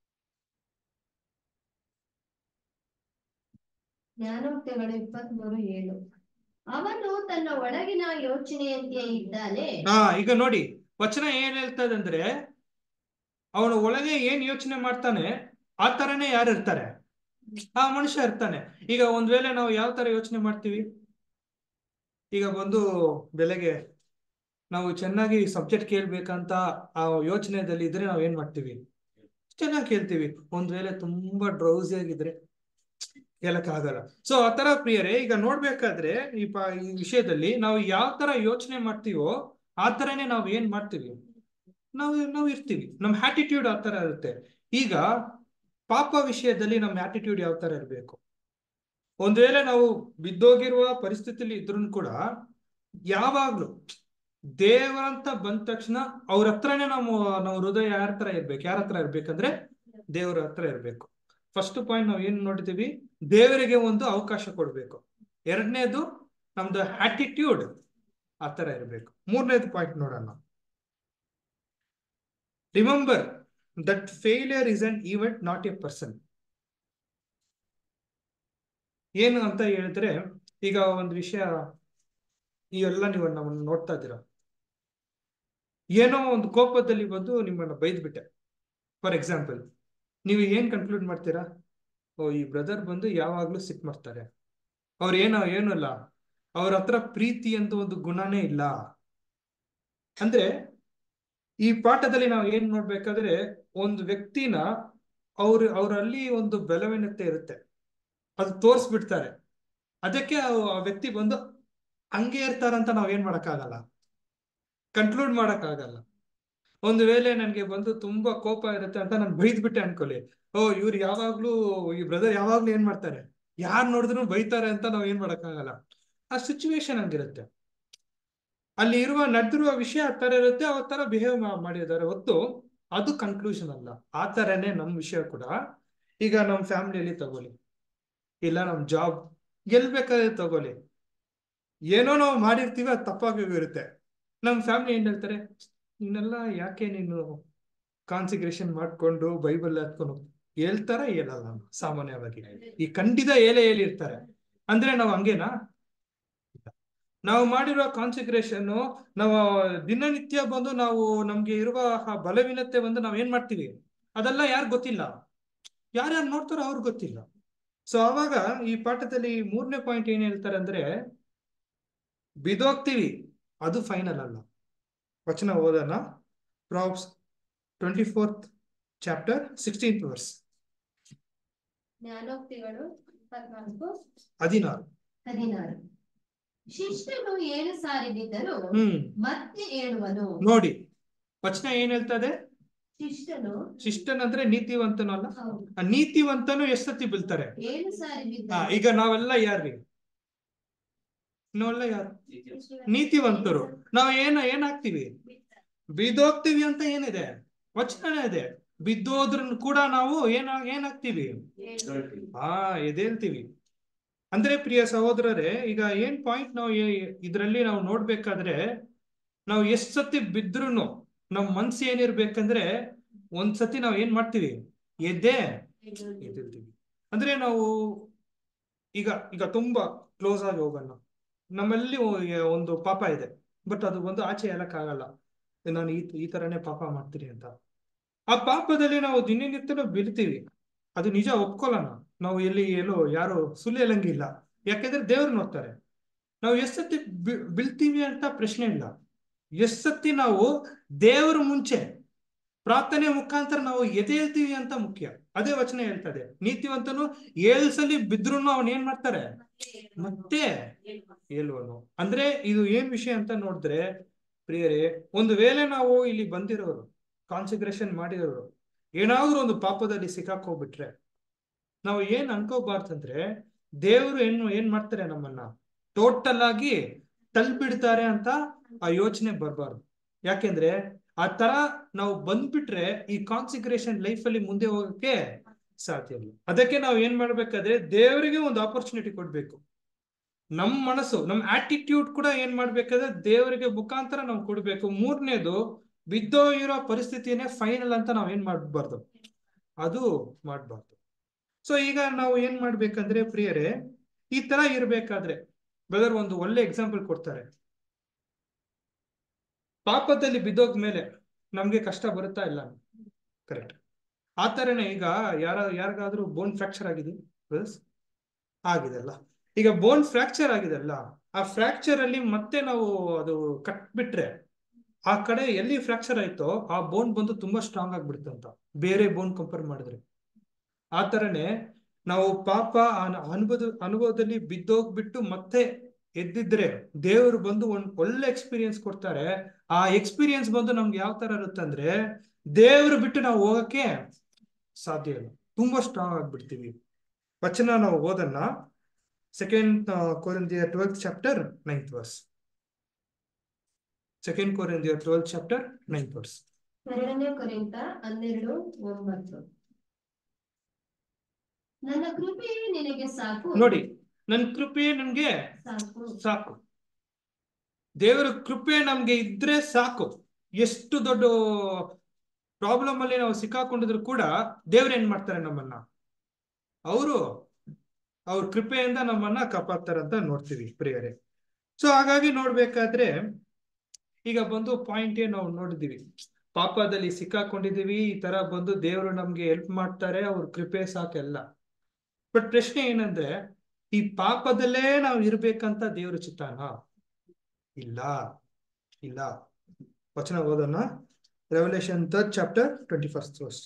ಜ್ಞಾನೋಕ್ತಿಗಳು ಇಪ್ಪತ್ಮೂರು ಏಳು. ಅವನು ತನ್ನ ಒಳಗಿನ ಯೋಚನೆಯಂತೆ ಇದ್ದಾನೆ. ಹಾ, ಈಗ ನೋಡಿ ವಚನ ಏನ್ ಹೇಳ್ತದೆ ಅಂದ್ರೆ, ಅವನ ಒಳಗೆ ಏನ್ ಯೋಚನೆ ಮಾಡ್ತಾನೆ ಆ ತರನೇ ಯಾರು ಇರ್ತಾರೆ, ಆ ಮನುಷ್ಯ ಇರ್ತಾನೆ. ಈಗ ಒಂದ್ ವೇಳೆ ನಾವು ಯಾವ ತರ ಯೋಚನೆ ಮಾಡ್ತೀವಿ, ಈಗ ಬಂದು ಬೆಲೆಗೆ ನಾವು ಚೆನ್ನಾಗಿ ಸಬ್ಜೆಕ್ಟ್ ಕೇಳ್ಬೇಕಂತ ಆ ಯೋಚನೆಯಲ್ಲಿ ಇದ್ರೆ ನಾವ್ ಏನ್ ಮಾಡ್ತೀವಿ, ಚೆನ್ನಾಗಿ ಕೇಳ್ತೀವಿ. ಒಂದ್ ವೇಳೆ ತುಂಬಾ ಡ್ರೌಸಿ ಆಗಿದ್ರೆ ಹೇಳಕ್ ಆಗಲ್ಲ. ಸೊ ಆ ತರ ಪ್ರಿಯರೇ, ಈಗ ನೋಡ್ಬೇಕಾದ್ರೆ ಈ ಪ ಈ ವಿಷಯದಲ್ಲಿ ನಾವು ಯಾವ ತರ ಯೋಚನೆ ಮಾಡ್ತೀವೋ ಆ ತರನೇ ನಾವ್ ಏನ್ ಮಾಡ್ತೀವಿ, ನಾವು ನಾವು ಇರ್ತೀವಿ. ನಮ್ ಆಟಿಟ್ಯೂಡ್ ಆ ತರ ಇರುತ್ತೆ. ಈಗ ಪಾಪ ವಿಷಯದಲ್ಲಿ ನಮ್ ಆಟಿಟ್ಯೂಡ್ ಯಾವ ತರ ಇರ್ಬೇಕು, ಒಂದ್ ವೇಳೆ ನಾವು ಬಿದ್ದೋಗಿರುವ ಪರಿಸ್ಥಿತಿಲಿ ಇದ್ರೂ ಕೂಡ ಯಾವಾಗ್ಲೂ ದೇವರಂತ ಬಂದ ತಕ್ಷಣ ಅವ್ರ ಹತ್ರನೇ ನಾವು ನಾವು ಹೃದಯ ಯಾರ ಹತ್ರ ಇರ್ಬೇಕು, ಯಾರ ಹತ್ರ ಇರ್ಬೇಕಂದ್ರೆ ದೇವರ ಹತ್ರ ಇರ್ಬೇಕು. ಫಸ್ಟ್ ಪಾಯಿಂಟ್ ನಾವು ಏನ್ ನೋಡಿದೀವಿ, ದೇವರಿಗೆ ಒಂದು ಅವಕಾಶ ಕೊಡ್ಬೇಕು. ಎರಡನೇದು ನಮ್ದು ಆಟಿಟ್ಯೂಡ್ ಆ ತರ ಇರ್ಬೇಕು. ಮೂರನೇದು ಪಾಯಿಂಟ್ ನೋಡೋಣ. Remember that failure is an event, not a person. ಏನು ಅಂತ ಹೇಳಿದ್ರೆ, ಈಗ ಒಂದು ವಿಷಯ, ಇವೆಲ್ಲ ನೀವು ನಮ್ಮನ್ನು ನೋಡ್ತಾ ಇದ್ದೀರಾ, ಏನೋ ಒಂದು ಕೋಪದಲ್ಲಿ ಬಂದು ನಿಮ್ಮನ್ನ ಬೈದ್ಬಿಟ್ಟೆ. ಫಾರ್ ಎಕ್ಸಾಂಪಲ್, ನೀವು ಏನ್ ಕನ್ಕ್ಲೂಡ್ ಮಾಡ್ತೀರಾ? ಓ, ಈ ಬ್ರದರ್ ಬಂದು ಯಾವಾಗ್ಲೂ ಸಿಟ್ ಮಾಡ್ತಾರೆ, ಅವ್ರ ಏನೋ ಏನೂ ಇಲ್ಲ, ಅವ್ರ ಹತ್ರ ಪ್ರೀತಿ ಅಂತ ಒಂದು ಗುಣನೇ ಇಲ್ಲ. ಅಂದ್ರೆ ಈ ಪಾಠದಲ್ಲಿ ನಾವು ಏನ್ ನೋಡ್ಬೇಕಾದ್ರೆ, ಒಂದು ವ್ಯಕ್ತಿನ ಅವ್ರ ಅವರಲ್ಲಿ ಒಂದು ಬಲವೀನತೆ ಇರುತ್ತೆ, ಅದು ತೋರಿಸ್ಬಿಡ್ತಾರೆ. ಅದಕ್ಕೆ ಆ ವ್ಯಕ್ತಿ ಬಂದು ಹಂಗೆ ಇರ್ತಾರಂತ ನಾವ್ ಏನ್ ಮಾಡಕ್ಕಾಗಲ್ಲ, ಕನ್ಕ್ಲೂಡ್ ಮಾಡಕ್ಕಾಗಲ್ಲ. ಒಂದು ವೇಳೆ ನನ್ಗೆ ಬಂದು ತುಂಬಾ ಕೋಪ ಇರುತ್ತೆ ಅಂತ ನಾನು ಬೈದ್ಬಿಟ್ಟೆ ಅನ್ಕೊಳ್ಳಿ, ಓ ಇವ್ರು ಯಾವಾಗ್ಲೂ, ಈ ಬ್ರದರ್ ಯಾವಾಗ್ಲೂ ಏನ್ ಮಾಡ್ತಾರೆ, ಯಾರು ನೋಡಿದ್ರು ಬೈತಾರೆ ಅಂತ ನಾವ್ ಏನ್ ಮಾಡಕ್ಕಾಗಲ್ಲ. ಆ ಸಿಚುವೇಶನ್ ಹಂಗಿರುತ್ತೆ, ಅಲ್ಲಿ ಇರುವ ನಡೆದಿರುವ ವಿಷಯ ಆ ತರ ಇರುತ್ತೆ, ಆ ತರ ಬಿಹೇವ್ ಮಾಡಿದ್ದಾರೆ ಹೊತ್ತು ಅದು ಕನ್ಕ್ಲೂಷನ್ ಅಲ್ಲ. ಆ ತರನೇ ನಮ್ ವಿಷಯ ಕೂಡ. ಈಗ ನಮ್ ಫ್ಯಾಮಿಲಿಯಲ್ಲಿ ತಗೊಳ್ಳಿ, ಇಲ್ಲ ನಮ್ ಜಾಬ್ ಗೆಲ್ಬೇಕಾದ್ರೆ ತಗೊಳ್ಳಿ, ಏನೋ ನಾವು ಮಾಡಿರ್ತೀವಿ, ಅದು ತಪ್ಪಾಗಿ ಇರುತ್ತೆ. ನಮ್ ಫ್ಯಾಮಿಲಿ ಏನ್ ಹೇಳ್ತಾರೆ, ನೀನೆಲ್ಲ ಯಾಕೆ ನೀನು ಕಾನ್ಸಿಗ್ರೇಷನ್ ಮಾಡ್ಕೊಂಡು ಬೈಬಲ್ ಹತ್ಕೊಂಡು ಹೇಳ್ತಾರ, ಹೇಳಲ್ಲ ಸಾಮಾನ್ಯವಾಗಿ. ಈ ಖಂಡಿತ ಹೇಳೇ ಹೇಳಿರ್ತಾರೆ. ಅಂದ್ರೆ ನಾವು ಹಂಗೇನಾ? ನಾವು ಮಾಡಿರೋ ಕಾನ್ಸಿಗ್ರೇಷನ್, ನಾವು ದಿನನಿತ್ಯ ಬಂದು ನಾವು ನಮ್ಗೆ ಇರುವ ಆ ಬಲವೀನತೆ ಬಂದು ನಾವ್ ಏನ್ ಮಾಡ್ತೀವಿ, ಅದೆಲ್ಲ ಯಾರು ಗೊತ್ತಿಲ್ಲ, ಯಾರ್ಯಾರು ನೋಡ್ತಾರೋ ಅವ್ರಿಗೆ ಗೊತ್ತಿಲ್ಲ. ಸೊ ಅವಾಗ ಈ ಪಾಠದಲ್ಲಿ ಮೂರನೇ ಪಾಯಿಂಟ್ ಏನ್ ಹೇಳ್ತಾರೆ ಅಂದ್ರೆ, ಬಿದೋಗ್ತೀವಿ ಅದು ಫೈನಲ್ ಅಲ್ಲ. ವಚನ ಓದೋಣ. Proverbs twenty fourth chapter sixteenth verse. ಜ್ಞಾನೋಕ್ತಿಗಳು ಇಪ್ಪತ್ನಾಲ್ಕು ಹದಿನಾರು ಹದಿನಾರು. ಶಿಷ್ಟನು ಏಳು ಸಾರಿ ಬಿದ್ದರು ಹ್ಮ್ ಮತ್ತೆ ಏಳುವನು. ನೋಡಿ ವಚನ ಏನ್ ಹೇಳ್ತದೆ, ಶಿಷ್ಟನು ಶಿಷ್ಟನಂದ್ರೆ ನೀತಿವಂತನು ಅಲ್ಲ, ಹೌದು ಆ ನೀತಿವಂತನು ಎಷ್ಟು ಸತಿ ಬೀಳ್ತಾರೆ? ಏಳು ಸಾರಿ ಆ, ಬಿದ್ದರು. ಈಗ ನಾವೆಲ್ಲ ಯಾರ್ರಿ? ನಾವೆಲ್ಲ ಯಾರು? ನೀತಿವಂತರು. ನಾವ್ ಏನ ಏನಾಗ್ತೀವಿ? ಬಿದ್ದೋಗ್ತೀವಿ ಅಂತ ಏನಿದೆ, ವಚನ ಇದೆ. ಬಿದ್ದೋದ್ರನ್ನು ಕೂಡ ನಾವು ಏನ ಏನಾಗ್ತೀವಿ? ಹಾ, ಎದೇಳ್ತೀವಿ. ಅಂದ್ರೆ ಪ್ರಿಯ ಸಹೋದರರೇ, ಈಗ ಏನ್ ಪಾಯಿಂಟ್ ನಾವು ಇದರಲ್ಲಿ ನಾವು ನೋಡ್ಬೇಕಾದ್ರೆ, ನಾವು ಎಷ್ಟ್ ಸತಿ ಬಿದ್ರೂ ನಮ್ ಮನ್ಸು ಏನಿರ್ಬೇಕಂದ್ರೆ, ಒಂದ್ಸತಿ ನಾವ್ ಏನ್ ಮಾಡ್ತೀವಿ, ಎದ್ದೇ ಎದ್ದೇಳ್ತೀವಿ. ಅಂದ್ರೆ ನಾವು ಈಗ ಈಗ ತುಂಬಾ ಕ್ಲೋಸ್ ಆಗಿ ಹೋಗೋಣ, ನಮ್ಮಲ್ಲಿ ಒಂದು ಪಾಪ ಇದೆ, ಬಟ್ ಅದು ಒಂದು ಆಚೆ ಹೇಳಕ್ಕಾಗಲ್ಲ, ನಾನು ಈ ಈ ತರನೇ ಪಾಪ ಮಾಡ್ತೀನಿ ಅಂತ. ಆ ಪಾಪದಲ್ಲಿ ನಾವು ದಿನನಿತ್ಯ ಬೀಳ್ತೀವಿ, ಅದು ನಿಜ, ಒಪ್ಕೊಳ್ಳೋಣ. ನಾವು ಎಲ್ಲಿ ಎಲ್ಲೋ ಯಾರು ಸುಳ್ಳು ಹೇಳಂಗಿಲ್ಲ, ಯಾಕೆಂದ್ರೆ ದೇವ್ರು ನೋಡ್ತಾರೆ. ನಾವು ಎಷ್ಟ್ ಸತಿ ಬೀಳ್ತೀವಿ ಅಂತ ಪ್ರಶ್ನೆ ಇಲ್ಲ, ಎಷ್ಟ್ ಸತಿ ನಾವು ದೇವರ ಮುಂಚೆ ಪ್ರಾರ್ಥನೆ ಮುಖಾಂತರ ನಾವು ಎದ್ದೇಳ್ತೀವಿ ಅಂತ ಮುಖ್ಯ. ಅದೇ ವಚನ ಹೇಳ್ತದೆ, ನೀತಿವಂತನು ಏಳು ಸಲಿ ಬಿದ್ರು ಅವನ್ ಏನ್ ಮಾಡ್ತಾರೆ, ಮತ್ತೆ ಏಳುವನು. ಅಂದ್ರೆ ಇದು ಏನ್ ವಿಷಯ ಅಂತ ನೋಡಿದ್ರೆ ಪ್ರಿಯರೇ, ಒಂದು ವೇಳೆ ನಾವು ಇಲ್ಲಿ ಬಂದಿರೋರು, ಕಾನ್ಸಿಗ್ರೇಷನ್ ಮಾಡಿರೋರು, ಏನಾದ್ರೂ ಒಂದು ಪಾಪದಲ್ಲಿ ಸಿಕ್ಕಾಕೋಗ್ಬಿಟ್ರೆ ನಾವು ಏನ್ ಅನ್ಕೋಬಾರ್ದಂದ್ರೆ, ದೇವರು ಏನು ಏನ್ ಮಾಡ್ತಾರೆ, ನಮ್ಮನ್ನ ಟೋಟಲ್ ಆಗಿ ತಳ್ಬಿಡ್ತಾರೆ ಅಂತ ಆ ಯೋಚನೆ ಬರ್ಬಾರ್ದು. ಯಾಕೆಂದ್ರೆ ಆ ತರ ನಾವು ಬಂದ್ಬಿಟ್ರೆ ಈ ಕಾನ್ಸಿಗ್ರೇಷನ್ ಲೈಫ್ ಅಲ್ಲಿ ಮುಂದೆ ಹೋಗಕ್ಕೆ ಸಾಧ್ಯ ಇಲ್ಲ. ಅದಕ್ಕೆ ನಾವು ಏನ್ ಮಾಡ್ಬೇಕಾದ್ರೆ ದೇವರಿಗೆ ಒಂದು ಆಪರ್ಚುನಿಟಿ ಕೊಡ್ಬೇಕು. ನಮ್ ಮನಸ್ಸು, ನಮ್ ಆಟಿಟ್ಯೂಡ್ ಕೂಡ ಏನ್ ಮಾಡ್ಬೇಕಾದ್ರೆ ದೇವರಿಗೆ ಮುಖಾಂತರ ನಾವು ಕೊಡ್ಬೇಕು. ಮೂರನೇದು, ಬಿದ್ದೋ ಇರೋ ಪರಿಸ್ಥಿತಿನೇ ಫೈನಲ್ ಅಂತ ನಾವ್ ಏನ್ ಮಾಡ್ಬಾರ್ದು, ಅದು ಮಾಡ್ಬಾರ್ದು. ಸೊ ಈಗ ನಾವು ಏನ್ ಮಾಡ್ಬೇಕಂದ್ರೆ ಪ್ರಿಯರೇ, ಈ ತರ ಇರ್ಬೇಕಾದ್ರೆ ಬ್ರದರ್ ಒಂದು ಒಳ್ಳೆ ಎಕ್ಸಾಂಪಲ್ ಕೊಡ್ತಾರೆ. ಪಾಪದಲ್ಲಿ ಬಿದ್ದೋದ್ಮೇಲೆ ನಮ್ಗೆ ಕಷ್ಟ ಬರುತ್ತಾ ಇಲ್ಲ? ಕರೆಕ್ಟ್. ಆ ತರನೇ ಈಗ ಯಾರ ಯಾರಿಗಾದ್ರೂ ಬೋನ್ ಫ್ರಾಕ್ಚರ್ ಆಗಿದೆ ಆಗಿದೆ ಅಲ್ಲ, ಈಗ ಬೋನ್ ಫ್ರಾಕ್ಚರ್ ಆಗಿದೆ ಅಲ್ಲ, ಆ ಫ್ರಾಕ್ಚರ್ ಅಲ್ಲಿ ಮತ್ತೆ ನಾವು ಅದು ಕಟ್ಬಿಟ್ರೆ ಆ ಕಡೆ ಎಲ್ಲಿ ಫ್ರಾಕ್ಚರ್ ಆಯ್ತೋ ಆ ಬೋನ್ ಬಂದು ತುಂಬಾ ಸ್ಟ್ರಾಂಗ್ ಆಗ್ಬಿಡುತ್ತಂತ, ಬೇರೆ ಬೋನ್ ಕಂಪೇರ್ ಮಾಡಿದ್ರೆ. ಆ ತರನೇ ನಾವು ಪಾಪ ಅನುಭವ ಅನುಭವದಲ್ಲಿ ಬಿದ್ದೋಗ್ಬಿಟ್ಟು ಮತ್ತೆ ಎದ್ದಿದ್ರೆ ದೇವರು ಬಂದು ಒಂದ್ ಒಳ್ಳೆ ಎಕ್ಸ್ಪೀರಿಯನ್ಸ್ ಕೊಡ್ತಾರೆ. ಆ ಎಕ್ಸ್ಪೀರಿಯನ್ಸ್ ಬಂದು ನಮ್ಗೆ ಯಾವ ತರ ಇರುತ್ತೆ ಅಂದ್ರೆ, ದೇವರು ಬಿಟ್ಟು ನಾವು ಹೋಗಕ್ಕೆ ಸಾಧ್ಯ ಇಲ್ಲ, ತುಂಬಾ ಸ್ಟ್ರಾಂಗ್ ಆಗ್ಬಿಡ್ತೀವಿ. ವಚನ ನಾವು ಓದನ್ನ, second Corinthians twelfth chapter ninth verse. Second Corinthians twelfth chapter ninth verse. ಎರಡನೇ ಕೊರಿಂಥ ಹನ್ನೆರಡು ಒಂಬತ್ತು. ನನ್ನ ಕೃಪೆಯೇ ನಿನಗೆ ಸಾಕು. ನೋಡಿ, ನನ್ನ ಕೃಪೆ ನಮ್ಗೆ ಸಾಕು. ಸಾಕು. ದೇವರ ಕೃಪೆ ನಮ್ಗೆ ಇದ್ರೆ ಸಾಕು. ಎಷ್ಟು ದೊಡ್ಡ ಪ್ರಾಬ್ಲಮ್ ಅಲ್ಲಿ ನಾವು ಸಿಕ್ಕಾಕೊಂಡಿದ್ರು ಕೂಡ ದೇವ್ರ ಏನ್ ಮಾಡ್ತಾರೆ, ನಮ್ಮನ್ನ ಅವರು ಅವ್ರ ಕೃಪೆಯಿಂದ ನಮ್ಮನ್ನ ಕಾಪಾಡ್ತಾರಂತ ನೋಡ್ತೀವಿ ಪ್ರಿಯರೇ. ಸೊ ಹಾಗಾಗಿ ನೋಡ್ಬೇಕಾದ್ರೆ ಈಗ ಬಂದು ಪಾಯಿಂಟ್ ಏನ್ ನಾವು ನೋಡಿದೀವಿ, ಪಾಪದಲ್ಲಿ ಸಿಕ್ಕಾಕೊಂಡಿದೀವಿ, ಈ ತರ ಬಂದು ದೇವರು ನಮ್ಗೆ ಹೆಲ್ಪ್ ಮಾಡ್ತಾರೆ, ಅವ್ರ ಕೃಪೆ ಸಾಕೆಲ್ಲ. ಬಟ್ ಪ್ರಶ್ನೆ ಏನಂದ್ರೆ, ಈ ಪಾಪದಲ್ಲೇ ನಾವು ಇರ್ಬೇಕಂತ ದೇವ್ರ ಚಿತ್ತಾನ? ಇಲ್ಲ ಇಲ್ಲ. ವಚನ ಓದೋಣ. Revelation third chapter twenty first verse.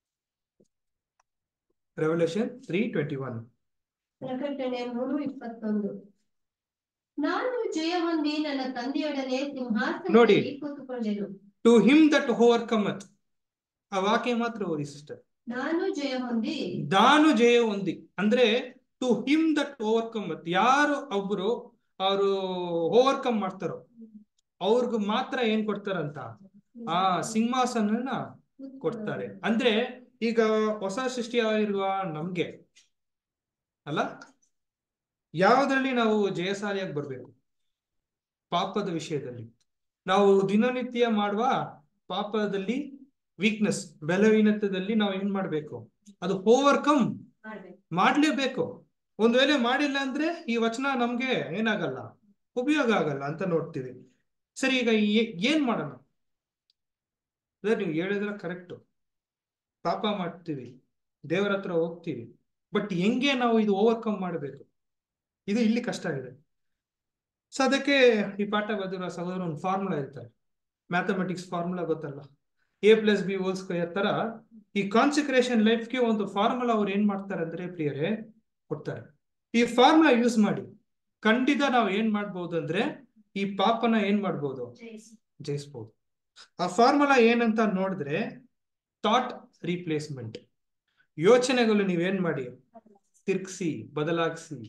Revelation three twenty one. ಪ್ರಕಟಣೆ ಮೂರು ಇಪ್ಪತ್ತೊಂದು. ನಾನು ಜಯ ಹೊಂದಿ ನನ್ನ ತಂದೆಯೊಡನೆ ಸಿಂಹಾಸನದಲ್ಲಿ ಕೂತುಕೊಂಡೆನು. To him that overcometh. ಆ ವಾಕ್ಯ ಮಾತ್ರ ಓದಿ ಸಿಸ್ಟರ್. ನಾನು ಜಯ ಹೊಂದಿ. ನಾನು ಜಯ ಹೊಂದಿ ಅಂದ್ರೆ ಟು ಹಿಮ್ ದಟ್ ಓವರ್ಕಮತ್. ಯಾರು ಒಬ್ರು ಅವರು ಓವರ್ಕಮ್ ಮಾಡ್ತಾರೋ ಅವ್ರಿಗೂ ಮಾತ್ರ ಏನ್ ಕೊಡ್ತಾರಂತ, ಆ ಸಿಂಹಾಸನ ಕೊಡ್ತಾರೆ. ಅಂದ್ರೆ ಈಗ ಹೊಸ ಸೃಷ್ಟಿಯಾಗಿರುವ ನಮ್ಗೆ ಅಲ್ಲ, ಯಾವುದ್ರಲ್ಲಿ ನಾವು ಜಯಶಾಲಿಯಾಗಿ ಬರ್ಬೇಕು? ಪಾಪದ ವಿಷಯದಲ್ಲಿ ನಾವು ದಿನನಿತ್ಯ ಮಾಡುವ ಪಾಪದಲ್ಲಿ ವೀಕ್ನೆಸ್, ಬಲಹೀನತೆಯಲ್ಲಿ ನಾವು ಏನ್ ಮಾಡ್ಬೇಕು? ಅದು ಓವರ್ಕಮ್ ಮಾಡ್ಲೇಬೇಕು. ಒಂದ್ ವೇಳೆ ಮಾಡಿಲ್ಲ ಅಂದ್ರೆ ಈ ವಚನ ನಮ್ಗೆ ಏನಾಗಲ್ಲ, ಉಪಯೋಗ ಆಗಲ್ಲ ಅಂತ ನೋಡ್ತೀವಿ. ಸರಿ, ಈಗ ಏನ್ ಮಾಡೋಣ? ನೀವು ಹೇಳಿದ್ರೆ ಕರೆಕ್ಟ್. ಪಾಪ ಮಾಡ್ತೀವಿ, ದೇವರ ಹತ್ರ ಹೋಗ್ತೀವಿ, ಬಟ್ ಹೆಂಗೆ ನಾವು ಇದು ಓವರ್ಕಮ್ ಮಾಡಬೇಕು? ಇದು ಇಲ್ಲಿ ಕಷ್ಟ ಇದೆ. ಸೊ ಅದಕ್ಕೆ ಈ ಪಾಠ ಬರೆದಿರೋ ಸಹೋದರ ಒಂದು ಫಾರ್ಮುಲಾ ಇರ್ತಾರೆ, ಮ್ಯಾಥಮೆಟಿಕ್ಸ್ ಫಾರ್ಮುಲಾ ಗೊತ್ತಲ್ಲ, A plus B whole square ತರ ಈ ಕಾನ್ಸಂಟ್ರೇಷನ್ ಲೈಫ್ಗೆ ಒಂದು ಫಾರ್ಮುಲಾ ಅವ್ರು ಏನ್ ಮಾಡ್ತಾರೆ ಅಂದ್ರೆ ಪ್ರಿಯರೇ ಕೊಡ್ತಾರೆ. ಈ ಫಾರ್ಮುಲಾ ಯೂಸ್ ಮಾಡಿ ಖಂಡಿತ ನಾವು ಏನ್ ಮಾಡ್ಬೋದು ಅಂದ್ರೆ ಈ ಪಾಪನ ಏನ್ ಮಾಡ್ಬೋದು? ಜಯಿಸ್ಬೋದು. ಆ ಫಾರ್ಮುಲಾ ಏನಂತ ನೋಡಿದ್ರೆ ಥಾಟ್ ರೀಪ್ಲೇಸ್ಮೆಂಟ್. ಯೋಚನೆಗಳು ನೀವೇನ್ ಮಾಡಿ, ತಿರ್ಗಿಸಿ, ಬದಲಾಗಿಸಿ.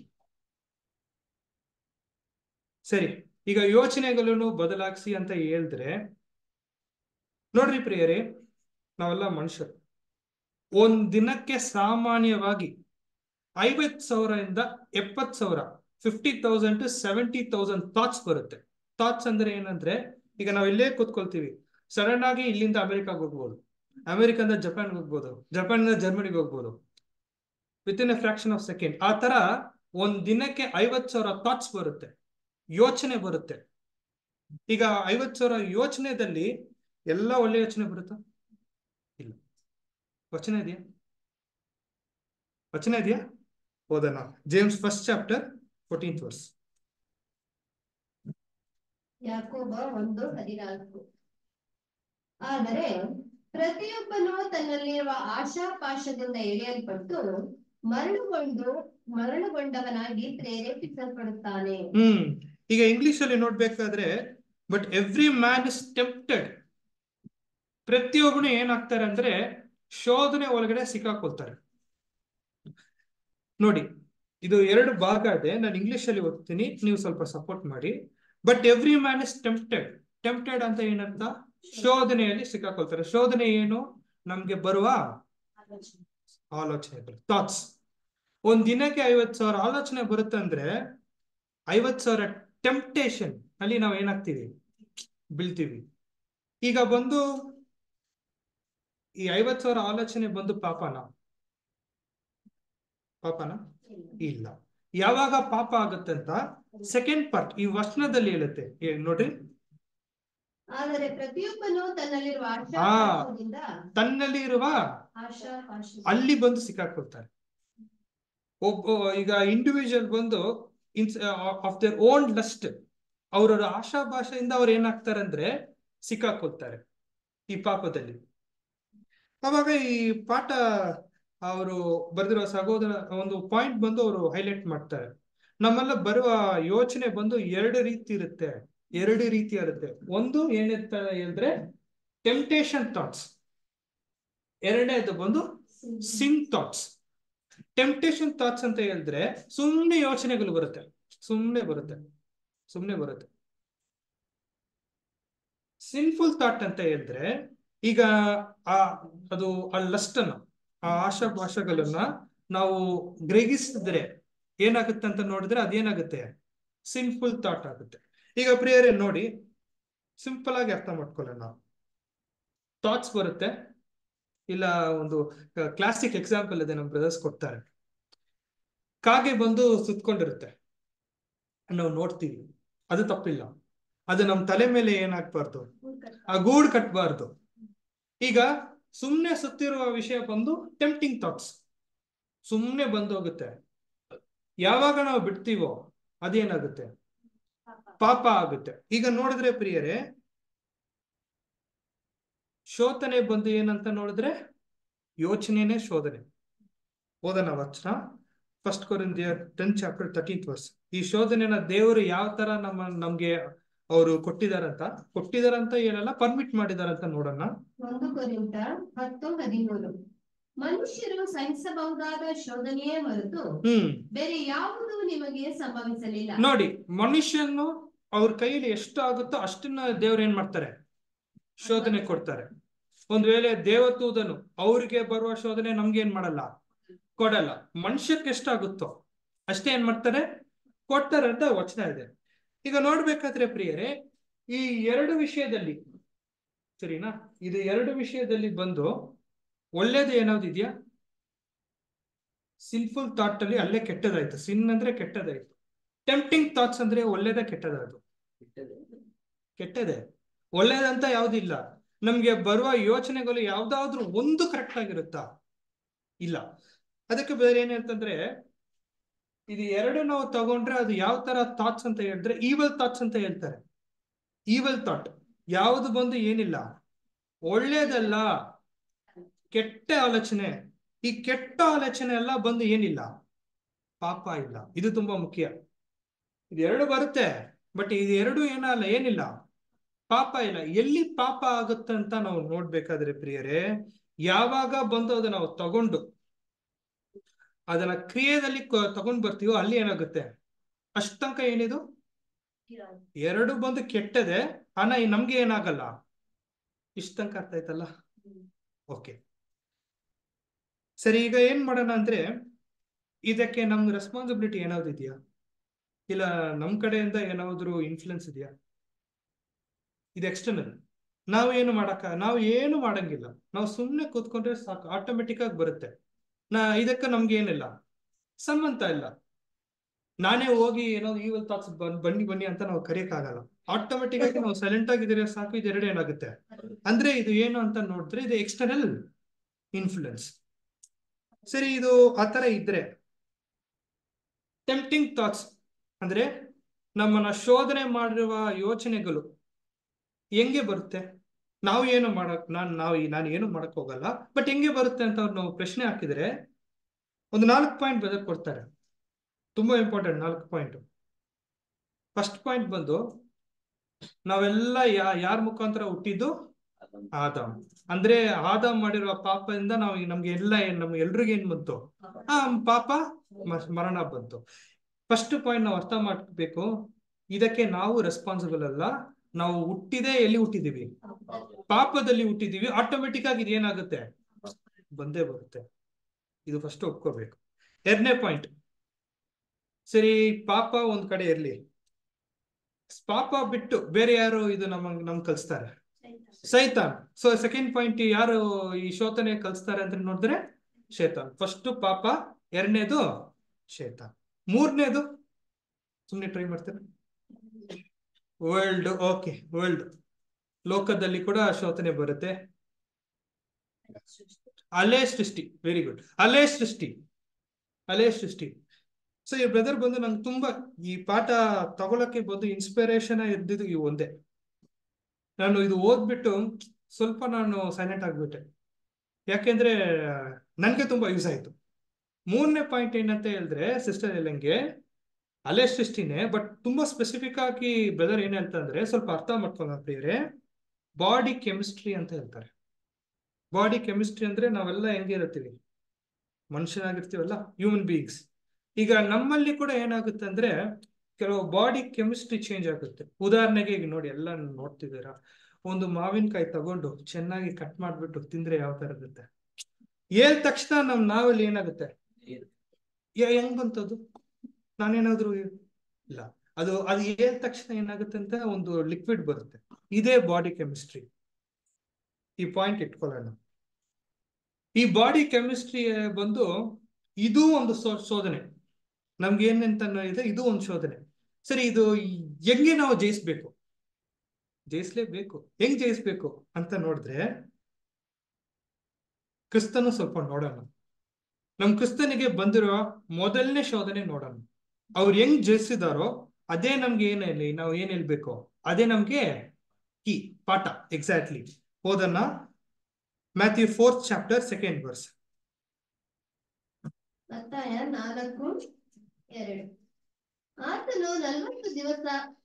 ಸರಿ, ಈಗ ಯೋಚನೆಗಳನ್ನು ಬದಲಾಗಿಸಿ ಅಂತ ಹೇಳಿದ್ರೆ ನೋಡ್ರಿ ಪ್ರಿಯರೇ, ನಾವೆಲ್ಲ ಮನುಷ್ಯರು. ಒಂದ್ ದಿನಕ್ಕೆ ಸಾಮಾನ್ಯವಾಗಿ ಐವತ್ ಸಾವಿರದಿಂದ ಎಪ್ಪತ್ ಸಾವಿರ fifty thousand to seventy thousand thoughts ಬರುತ್ತೆ. ಥಾಟ್ಸ್ ಅಂದ್ರೆ ಏನಂದ್ರೆ, ಈಗ ನಾವು ಇಲ್ಲೇ ಕೂತ್ಕೊಳ್ತೀವಿ, ಸಡನ್ ಆಗಿ ಇಲ್ಲಿಂದ ಅಮೆರಿಕಾಗ್ ಹೋಗ್ಬೋದು, ಅಮೆರಿಕದಿಂದ ಜಪಾನ್ಗೆ ಹೋಗ್ಬೋದು, ಜಪಾನಿಂದ ಜರ್ಮನಿಗೆ ಹೋಗ್ಬೋದು within a fraction of second. ಆ ತರ ಒಂದ್ ದಿನಕ್ಕೆ ಐವತ್ ಸಾವಿರ ಥಾಟ್ಸ್ ಬರುತ್ತೆ, ಯೋಚನೆ ಬರುತ್ತೆ. ಈಗ ಐವತ್ ಸಾವಿರ ಯೋಚನೆದಲ್ಲಿ ಎಲ್ಲ ಒಳ್ಳೆ ಯೋಚನೆ ಬರುತ್ತಾ? ಇಲ್ಲ. ವಚನ ಇದೆಯಾ? ವಚನ ಇದೆಯಾ? ಓದೋಣ. James first chapter fourteenth verse. ಯಾಕೋಬ ಒಂದು ಹದಿನಾಲ್ಕು. ಆದರೆ ಪ್ರತಿಯೊಬ್ಬನು ತನ್ನಲ್ಲಿರುವ ಆಶಾಪಾಶದಿಂದ ಎಳೆಯಲ್ಪಟ್ಟು ಮರಳುಗೊಂಡು ಮರಳುಗೊಂಡವನಾಗಿ ಪ್ರೇರೇಪಿಸಲ್ಪಡುತ್ತಾನೆ. ಹ್ಮ್ ಈಗ ಇಂಗ್ಲಿಷ್ ಅಲ್ಲಿ ನೋಡ್ಬೇಕಾದ್ರೆ, but every man is tempted. ಪ್ರತಿಯೊಬ್ಬನು ಏನಾಗ್ತಾರೆ ಅಂದ್ರೆ ಶೋಧನೆ ಒಳಗಡೆ ಸಿಕ್ಕಾಕೊಳ್ತಾರೆ. ನೋಡಿ, ಇದು ಎರಡು ಭಾಗ ಇದೆ, ನಾನು ಇಂಗ್ಲಿಷ್ ಅಲ್ಲಿ ಓದ್ತೀನಿ, ನೀವು ಸ್ವಲ್ಪ ಸಪೋರ್ಟ್ ಮಾಡಿ. But every man is tempted. Tempted ಅಂತ ಏನಂತ? ಶೋಧನೆಯಲ್ಲಿ ಸಿಕ್ಕಾಕೊಳ್ತಾರೆ. ಶೋಧನೆ ಏನು? ನಮ್ಗೆ ಬರುವ ಆಲೋಚನೆಗಳು, ಥಾಟ್ಸ್. ಒಂದ್ ದಿನಕ್ಕೆ ಐವತ್ ಸಾವಿರ ಆಲೋಚನೆ ಬರುತ್ತಂದ್ರೆ ಐವತ್ ಸಾವಿರ ಟೆಂಪ್ಟೇಷನ್ ಅಲ್ಲಿ ನಾವು ಏನಾಗ್ತೀವಿ? ಬೀಳ್ತೀವಿ. ಈಗ ಬಂದು ಈ ಐವತ್ ಸಾವಿರ ಆಲೋಚನೆ ಬಂದು ಪಾಪನ? ಪಾಪನ? ಇಲ್ಲ. ಯಾವಾಗ ಪಾಪ ಆಗುತ್ತೆ ಅಂತ ಸೆಕೆಂಡ್ ಪಾರ್ಟ್ ಈ ವಚನದಲ್ಲಿ ಹೇಳುತ್ತೆ, ನೋಡ್ರಿ. ಆದರೆ ಪ್ರತಿಯೊಬ್ಬನು ತನ್ನಲ್ಲಿರುವ ಆ ಆಶಾಪಾಶದಿಂದ ತನ್ನಲ್ಲಿ ಇರುವ ಆಶಾಪಾಶ ಅಲ್ಲಿ ಬಂದು ಸಿಕ್ಕಾಕೊಳ್ತಾರೆ. ಒಬ್ಬ ಈಗ ಇಂಡಿವಿಜುವಲ್ ಬಂದು ಆಫ್ ದೇರ್ ಓನ್ ಲಸ್ಟ್, ಅವರ ಆಶಾಭಾಷೆಯಿಂದ ಅವ್ರು ಏನಾಗ್ತಾರೆ ಅಂದ್ರೆ ಸಿಕ್ಕಾಕೊಳ್ತಾರೆ ಈ ಪಾಪದಲ್ಲಿ. ಅವಾಗ ಈ ಪಾಠ ಅವರು ಬರೆದಿರೋ ಸಹೋದರ ಒಂದು ಪಾಯಿಂಟ್ ಬಂದು ಅವರು ಹೈಲೈಟ್ ಮಾಡ್ತಾರೆ. ನಮ್ಮೆಲ್ಲ ಬರುವ ಯೋಚನೆ ಬಂದು ಎರಡು ರೀತಿ ಇರುತ್ತೆ, ಎರಡು ರೀತಿ ಇರುತ್ತೆ. ಒಂದು ಏನಿರ್ತಾರೆ ಹೇಳಿದ್ರೆ ಟೆಂಪ್ಟೇಷನ್ ಥಾಟ್ಸ್, ಎರಡನೇದು ಬಂದು ಸಿನ್ ಥಾಟ್ಸ್. ಟೆಂಪ್ಟೇಷನ್ ಥಾಟ್ಸ್ ಅಂತ ಹೇಳಿದ್ರೆ ಸುಮ್ಮನೆ ಯೋಚನೆಗಳು ಬರುತ್ತೆ, ಸುಮ್ಮನೆ ಬರುತ್ತೆ, ಸುಮ್ಮನೆ ಬರುತ್ತೆ. ಸಿನ್ಫುಲ್ ಥಾಟ್ ಅಂತ ಹೇಳಿದ್ರೆ ಈಗ ಆ ಅದು ಆ ಲಸ್ಟ್ ಅನ್ನ ಆ ಆಶಾಭಾಷೆಗಳನ್ನ ನಾವು ಗ್ರಹಿಸಿದ್ರೆ ಏನಾಗುತ್ತೆ ಅಂತ ನೋಡಿದ್ರೆ ಅದೇನಾಗುತ್ತೆ, ಸಿನ್ಫುಲ್ ಥಾಟ್ ಆಗುತ್ತೆ. ಈಗ ಪ್ರಿಯರೇ ನೋಡಿ, ಸಿಂಪಲ್ ಆಗಿ ಅರ್ಥ ಮಾಡ್ಕೊಳ್ಳೋಣ. ಥಾಟ್ಸ್ ಬರುತ್ತೆ, ಇಲ್ಲ ಒಂದು ಕ್ಲಾಸಿಕ್ ಎಕ್ಸಾಂಪಲ್ ಇದೆ, ನಮ್ಮ ಬ್ರದರ್ಸ್ ಕೊಡ್ತಾರೆ. ಕಾಗೆ ಬಂದು ಸುತ್ಕೊಂಡಿರುತ್ತೆ, ನಾವು ನೋಡ್ತೀವಿ, ಅದು ತಪ್ಪಿಲ್ಲ. ಅದು ನಮ್ಮ ತಲೆ ಮೇಲೆ ಏನಾಗ್ಬಾರ್ದು, ಆ ಗೂಡು ಕಟ್ಟಬಾರ್ದು. ಈಗ ಸುಮ್ನೆ ಸುತ್ತಿರುವ ವಿಷಯ ಬಂದು ಟೆಂಪ್ಟಿಂಗ್ ಥಾಟ್ಸ್, ಸುಮ್ನೆ ಬಂದು ಹೋಗುತ್ತೆ. ಯಾವಾಗ ನಾವು ಬಿಡ್ತೀವೋ ಅದೇನಾಗುತ್ತೆ, ಪಾಪ ಆಗುತ್ತೆ. ಈಗ ನೋಡಿದ್ರೆ ಪ್ರಿಯರೇ, ಶೋಧನೆ ಬಂದು ಏನಂತ ನೋಡಿದ್ರೆ ಯೋಚನೆನೇ ಶೋಧನೆ. ಓದನ ವಚನ first Corinthians ten chapter thirteenth verse. ಈ ಶೋಧನೆನ ದೇವರು ಯಾವ ತರ ನಮ್ಮ ನಮ್ಗೆ ಅವರು ಕೊಟ್ಟಿದಾರಂತ ಕೊಟ್ಟಿದಾರಂತ ಏನಲ್ಲ ಪರ್ಮಿಟ್ ಮಾಡಿದಾರಂತ ನೋಡೋಣ. ಒಂದು ಕೊರಿಂಥ ಹತ್ತು ಹದಿಮೂರು. ಮನುಷ್ಯರು ಸಹಿಸಬಹುದಾದ ಶೋಧನೆಯೇ ಹೊರತು ಹ್ಮ್ ಬೇರೆ ಯಾವುದೂ ನಿಮಗೆ ಸಂಭವಿಸಲಿಲ್ಲ. ನೋಡಿ, ಮನುಷ್ಯನು ಅವ್ರ ಕೈಯಲ್ಲಿ ಎಷ್ಟು ಆಗುತ್ತೋ ಅಷ್ಟನ್ನ ದೇವ್ರು ಏನ್ ಮಾಡ್ತಾರೆ, ಶೋಧನೆ ಕೊಡ್ತಾರೆ. ಒಂದ್ ವೇಳೆ ದೇವದೂತನು ಅವ್ರಿಗೆ ಬರುವ ಶೋಧನೆ ನಮ್ಗೆ ಏನ್ ಮಾಡಲ್ಲ, ಕೊಡಲ್ಲ. ಮನುಷ್ಯಕ್ಕೆ ಎಷ್ಟಾಗುತ್ತೋ ಅಷ್ಟೇ ಏನ್ ಮಾಡ್ತಾರೆ, ಕೊಡ್ತಾರೆ ಅಂತ ವಚನ ಇದೆ. ಈಗ ನೋಡ್ಬೇಕಾದ್ರೆ ಪ್ರಿಯರೇ, ಈ ಎರಡು ವಿಷಯದಲ್ಲಿ ಸರಿನಾ, ಇದು ಎರಡು ವಿಷಯದಲ್ಲಿ ಬಂದು ಒಳ್ಳೇದು ಏನಾದ್ರು ಇದೆಯಾ? ಸಿನ್ಫುಲ್ ಥಾಟ್ ಅಲ್ಲಿ ಅಲ್ಲೇ ಕೆಟ್ಟದಾಯ್ತು. ಸಿನ್ ಅಂದ್ರೆ ಕೆಟ್ಟದಾಯ್ತು. ಟೆಂಪ್ಟಿಂಗ್ ಥಾಟ್ಸ್ ಅಂದ್ರೆ ಒಳ್ಳೇದ ಕೆಟ್ಟದದು? ಕೆಟ್ಟದೆ. ಒಳ್ಳೇದಂತ ಯಾವ್ದಿಲ್ಲ. ನಮ್ಗೆ ಬರುವ ಯೋಚನೆಗಳು ಯಾವ್ದಾದ್ರು ಒಂದು ಕರೆಕ್ಟ್ ಆಗಿರುತ್ತಾ? ಇಲ್ಲ. ಅದಕ್ಕೆ ಬೇರೆ ಏನ್ ಹೇಳ್ತಂದ್ರೆ, ಇದು ಎರಡು ನಾವು ತಗೊಂಡ್ರೆ ಅದು ಯಾವ ತರ ಥಾಟ್ಸ್ ಅಂತ ಹೇಳಿದ್ರೆ ಈವಲ್ ಥಾಟ್ಸ್ ಅಂತ ಹೇಳ್ತಾರೆ. ಈವಲ್ ಥಾಟ್ ಯಾವುದು ಬಂದು ಏನಿಲ್ಲ, ಒಳ್ಳೇದಲ್ಲ, ಕೆಟ್ಟ ಆಲೋಚನೆ. ಈ ಕೆಟ್ಟ ಆಲೋಚನೆ ಎಲ್ಲ ಬಂದು ಏನಿಲ್ಲ, ಪಾಪ ಇಲ್ಲ. ಇದು ತುಂಬಾ ಮುಖ್ಯ. ಇದು ಎರಡು ಬರುತ್ತೆ, ಬಟ್ ಇದು ಎರಡು ಏನಲ್ಲ, ಏನಿಲ್ಲ, ಪಾಪ ಇಲ್ಲ. ಎಲ್ಲಿ ಪಾಪ ಆಗುತ್ತೆ ಅಂತ ನಾವು ನೋಡ್ಬೇಕಾದ್ರೆ ಪ್ರಿಯರೇ, ಯಾವಾಗ ಬಂದು ಅದು ನಾವು ತಗೊಂಡು ಅದನ್ನ ಕ್ರಿಯೆಯಲ್ಲಿ ತಗೊಂಡ್ ಬರ್ತೀವೋ ಅಲ್ಲಿ ಏನಾಗುತ್ತೆ, ಅಷ್ಟಂಕ ಏನಿದು ಎರಡು ಬಂದು ಕೆಟ್ಟದೆ, ಆನ ನಮ್ಗೆ ಏನಾಗಲ್ಲ. ಇಷ್ಟಂಕ ಅರ್ಥ ಆಯ್ತಲ್ಲ? ಓಕೆ ಸರಿ. ಈಗ ಏನ್ ಮಾಡೋಣ ಅಂದ್ರೆ, ಇದಕ್ಕೆ ನಮ್ದು ರೆಸ್ಪಾನ್ಸಿಬಿಲಿಟಿ ಏನಾದ್ರು ಇದೆಯಾ, ಇಲ್ಲ ನಮ್ ಕಡೆಯಿಂದ ಏನಾದ್ರು ಇನ್ಫ್ಲುಯೆನ್ಸ್ ಇದೆಯಾ? ಇದು ಎಕ್ಸ್ಟರ್ನಲ್. ನಾವು ಏನು ಮಾಡಕ ನಾವು ಏನು ಮಾಡಂಗಿಲ್ಲ. ನಾವು ಸುಮ್ಮನೆ ಕೂತ್ಕೊಂಡ್ರೆ ಸಾಕು, ಆಟೋಮೆಟಿಕ್ ಆಗಿ ಬರುತ್ತೆ. ನಾ ಇದಕ್ಕೆ ನಮ್ಗೆ ಏನಿಲ್ಲ, ಸಂಬಂಧ ಇಲ್ಲ. ನಾನೇ ಹೋಗಿ ಏನಾದ್ರು ಈವಲ್ ಥಾಟ್ಸ್ ಬನ್ನಿ ಬನ್ನಿ ಅಂತ ನಾವು ಕರೆಯಕ್ಕಾಗಲ್ಲ. ಆಟೋಮೆಟಿಕ್ ಆಗಿ ನಾವು ಸೈಲೆಂಟ್ ಆಗಿದ್ರೆ ಸಾಕು, ಇದೆರಡು ಏನಾಗುತ್ತೆ ಅಂದ್ರೆ ಇದು ಏನು ಅಂತ ನೋಡಿದ್ರೆ ಇದು ಎಕ್ಸ್ಟರ್ನಲ್ ಇನ್ಫ್ಲುಯೆನ್ಸ್. ಸರಿ, ಇದು ಆತರ ಇದ್ರೆ ಟೆಂಪ್ಟಿಂಗ್ ಥಾಟ್ಸ್ ಅಂದ್ರೆ ನಮ್ಮನ್ನ ಶೋಧನೆ ಮಾಡಿರುವ ಯೋಚನೆಗಳು ಹೆಂಗೆ ಬರುತ್ತೆ? ನಾವು ಏನು ಮಾಡಕ್ ನಾನ್ ನಾವು ನಾನು ಏನು ಮಾಡಕ್ ಹೋಗಲ್ಲ, ಬಟ್ ಹೆಂಗೆ ಬರುತ್ತೆ ಅಂತ ಅವ್ರು ನಾವು ಪ್ರಶ್ನೆ ಹಾಕಿದ್ರೆ ಒಂದು ನಾಲ್ಕು ಪಾಯಿಂಟ್ ಬದಲು ಕೊಡ್ತಾರೆ. ತುಂಬಾ ಇಂಪಾರ್ಟೆಂಟ್ ನಾಲ್ಕು ಪಾಯಿಂಟ್. ಫಸ್ಟ್ ಪಾಯಿಂಟ್ ಬಂದು, ನಾವೆಲ್ಲ ಯಾ ಯಾರ ಮುಖಾಂತರ ಹುಟ್ಟಿದ್ದು? ಆದಾಮ್. ಅಂದ್ರೆ ಆದಾಮ್ ಮಾಡಿರುವ ಪಾಪದಿಂದ ನಾವು ನಮ್ಗೆ ಎಲ್ಲ ನಮ್ಗೆ ಎಲ್ರಿಗೂ ಏನ್ ಬಂತು? ಆ ಪಾಪ ಮರಣ ಬಂತು. ಫಸ್ಟ್ ಪಾಯಿಂಟ್ ನಾವು ಅರ್ಥ ಮಾಡ್ಬೇಕು, ಇದಕ್ಕೆ ನಾವು ರೆಸ್ಪಾನ್ಸಿಬಲ್ ಅಲ್ಲ. ನಾವು ಹುಟ್ಟಿದೆ ಎಲ್ಲಿ ಹುಟ್ಟಿದೀವಿ? ಪಾಪದಲ್ಲಿ ಹುಟ್ಟಿದೀವಿ. ಆಟೋಮೆಟಿಕ್ ಆಗಿ ಇದು ಏನಾಗುತ್ತೆ, ಬಂದೇ ಬರುತ್ತೆ. ಇದು ಫಸ್ಟ್ ಒಪ್ಕೋಬೇಕು. ಎರಡನೇ ಪಾಯಿಂಟ್, ಸರಿ ಪಾಪ ಒಂದ್ ಕಡೆ ಇರ್ಲಿ, ಪಾಪ ಬಿಟ್ಟು ಬೇರೆ ಯಾರು ಇದು ನಮ್ ನಮ್ ಕಲಿಸ್ತಾರೆ? ಸೈತಾನ್. ಸೊ ಸೆಕೆಂಡ್ ಪಾಯಿಂಟ್, ಯಾರು ಈ ಶೋಧನೆ ಕಲಿಸ್ತಾರೆ ಅಂತ ನೋಡಿದ್ರೆ ಶೇತಾನ್. ಫಸ್ಟ್ ಪಾಪ, ಎರಡನೇದು ಶೇತಾನ್, ಮೂರನೇದು ಸುಮ್ನೆ ಟ್ರೈ ಮಾಡ್ತಾರೆ ವರ್ಲ್ಡ್. ಓಕೆ, ವರ್ಲ್ಡ್ ಲೋಕದಲ್ಲಿ ಕೂಡ ಶೋಧನೆ ಬರುತ್ತೆ. ಅಲೆ ಸೃಷ್ಟಿ, ವೆರಿ ಗುಡ್, ಅಲೆ ಸೃಷ್ಟಿ, ಅಲೆ ಸೃಷ್ಟಿ. ಸೊ ಈ ಬ್ರದರ್ ಬಂದು ನಂಗೆ ತುಂಬಾ ಈ ಪಾಠ ತಗೊಳಕ್ಕೆ ಬಂದು ಇನ್ಸ್ಪಿರೇಷನ್ ಇದ್ದಿದ್ದು ಈ ಒಂದೇ. ನಾನು ಇದು ಓದ್ಬಿಟ್ಟು ಸ್ವಲ್ಪ ನಾನು ಸೈಲೆಂಟ್ ಆಗ್ಬಿಟ್ಟೆ, ಯಾಕೆಂದ್ರೆ ನನ್ಗೆ ತುಂಬಾ ಯೂಸ್ ಆಯ್ತು. ಮೂರನೇ ಪಾಯಿಂಟ್ ಏನಂತ ಹೇಳಿದ್ರೆ, ಸಿಸ್ಟರ್ ಹೇಳಂಗೆ ಅಲೆ ಸೃಷ್ಟಿನೇ, ಬಟ್ ತುಂಬಾ ಸ್ಪೆಸಿಫಿಕ್ ಆಗಿ ಬ್ರದರ್ ಏನ್ ಹೇಳ್ತಾ ಅಂದ್ರೆ ಸ್ವಲ್ಪ ಅರ್ಥ ಮಾಡ್ಕೊಳ್ಳೋಣ ಪ್ರಿಯರೇ. ಬಾಡಿ ಕೆಮಿಸ್ಟ್ರಿ ಅಂತ ಹೇಳ್ತಾರೆ. ಬಾಡಿ ಕೆಮಿಸ್ಟ್ರಿ ಅಂದ್ರೆ ನಾವೆಲ್ಲ ಹೆಂಗೆ ಇರ್ತೀವಿ, ಮನುಷ್ಯನಾಗಿರ್ತೀವಲ್ಲ, ಹ್ಯೂಮನ್ ಬೀಯಿಂಗ್ಸ್. ಈಗ ನಮ್ಮಲ್ಲಿ ಕೂಡ ಏನಾಗುತ್ತೆ ಅಂದ್ರೆ ಕೆಲವು ಬಾಡಿ ಕೆಮಿಸ್ಟ್ರಿ ಚೇಂಜ್ ಆಗುತ್ತೆ. ಉದಾಹರಣೆಗೆ ಈಗ ನೋಡಿ, ಎಲ್ಲ ನೋಡ್ತಿದ್ದೀರಾ, ಒಂದು ಮಾವಿನಕಾಯಿ ತಗೊಂಡು ಚೆನ್ನಾಗಿ ಕಟ್ ಮಾಡ್ಬಿಟ್ಟು ತಿಂದ್ರೆ ಯಾವ ತರ ಇರುತ್ತೆ? ಹೇಳ್ ತಕ್ಷಣ ನಮ್ ನಾವಲ್ಲಿ ಏನಾಗುತ್ತೆ? ಹೆಂಗ್ ಬಂತದು? ನಾನೇನಾದ್ರು ಇಲ್ಲ, ಅದು ಅದು ಹೇಳ್ ತಕ್ಷಣ ಏನಾಗುತ್ತೆ ಅಂತ ಒಂದು ಲಿಕ್ವಿಡ್ ಬರುತ್ತೆ. ಇದೇ ಬಾಡಿ ಕೆಮಿಸ್ಟ್ರಿ. ಈ ಪಾಯಿಂಟ್ ಇಟ್ಕೊಳ್ಳೋಣ. ಈ ಬಾಡಿ ಕೆಮಿಸ್ಟ್ರಿ ಬಂದು ಇದು ಒಂದು ಶೋಧನೆ. ನಮ್ಗೆ ಏನಂತ ಇದೆ, ಇದು ಒಂದು ಶೋಧನೆ. ಸರಿ, ಇದು ಹೆಂಗೆ ನಾವು ಜಯಿಸ್ಬೇಕು? ಜಯಿಸ್ಲೇಬೇಕು. ಹೆಂಗ್ ಜಯಿಸ್ಬೇಕು ಅಂತ ನೋಡಿದ್ರೆ ಕ್ರಿಸ್ತನು ಸ್ವಲ್ಪ ನೋಡೋಣ. ನಮ್ ಕ್ರಿಸ್ತನಿಗೆ ಬಂದಿರೋ ಮೊದಲನೇ ಶೋಧನೆ ನೋಡೋಣ. ಅವ್ರು ಹೆಂಗ್ ಜಯಿಸಿದಾರೋ ಅದೇ ನಮ್ಗೆ ಏನಲ್ಲಿ ನಾವು ಏನ್ ಹೇಳ್ಬೇಕು, ಅದೇ ನಮ್ಗೆ ಕೀ ಪಾಠ. ಎಕ್ಸಾಕ್ಟ್ಲಿ. ಓದನ್ನ Matthew fourth chapter second verse. ಮತ್ತಾಯ ನಾಲ್ಕು ಎರಡು. ಆತನು ನಲವತ್ತು ದಿವಸ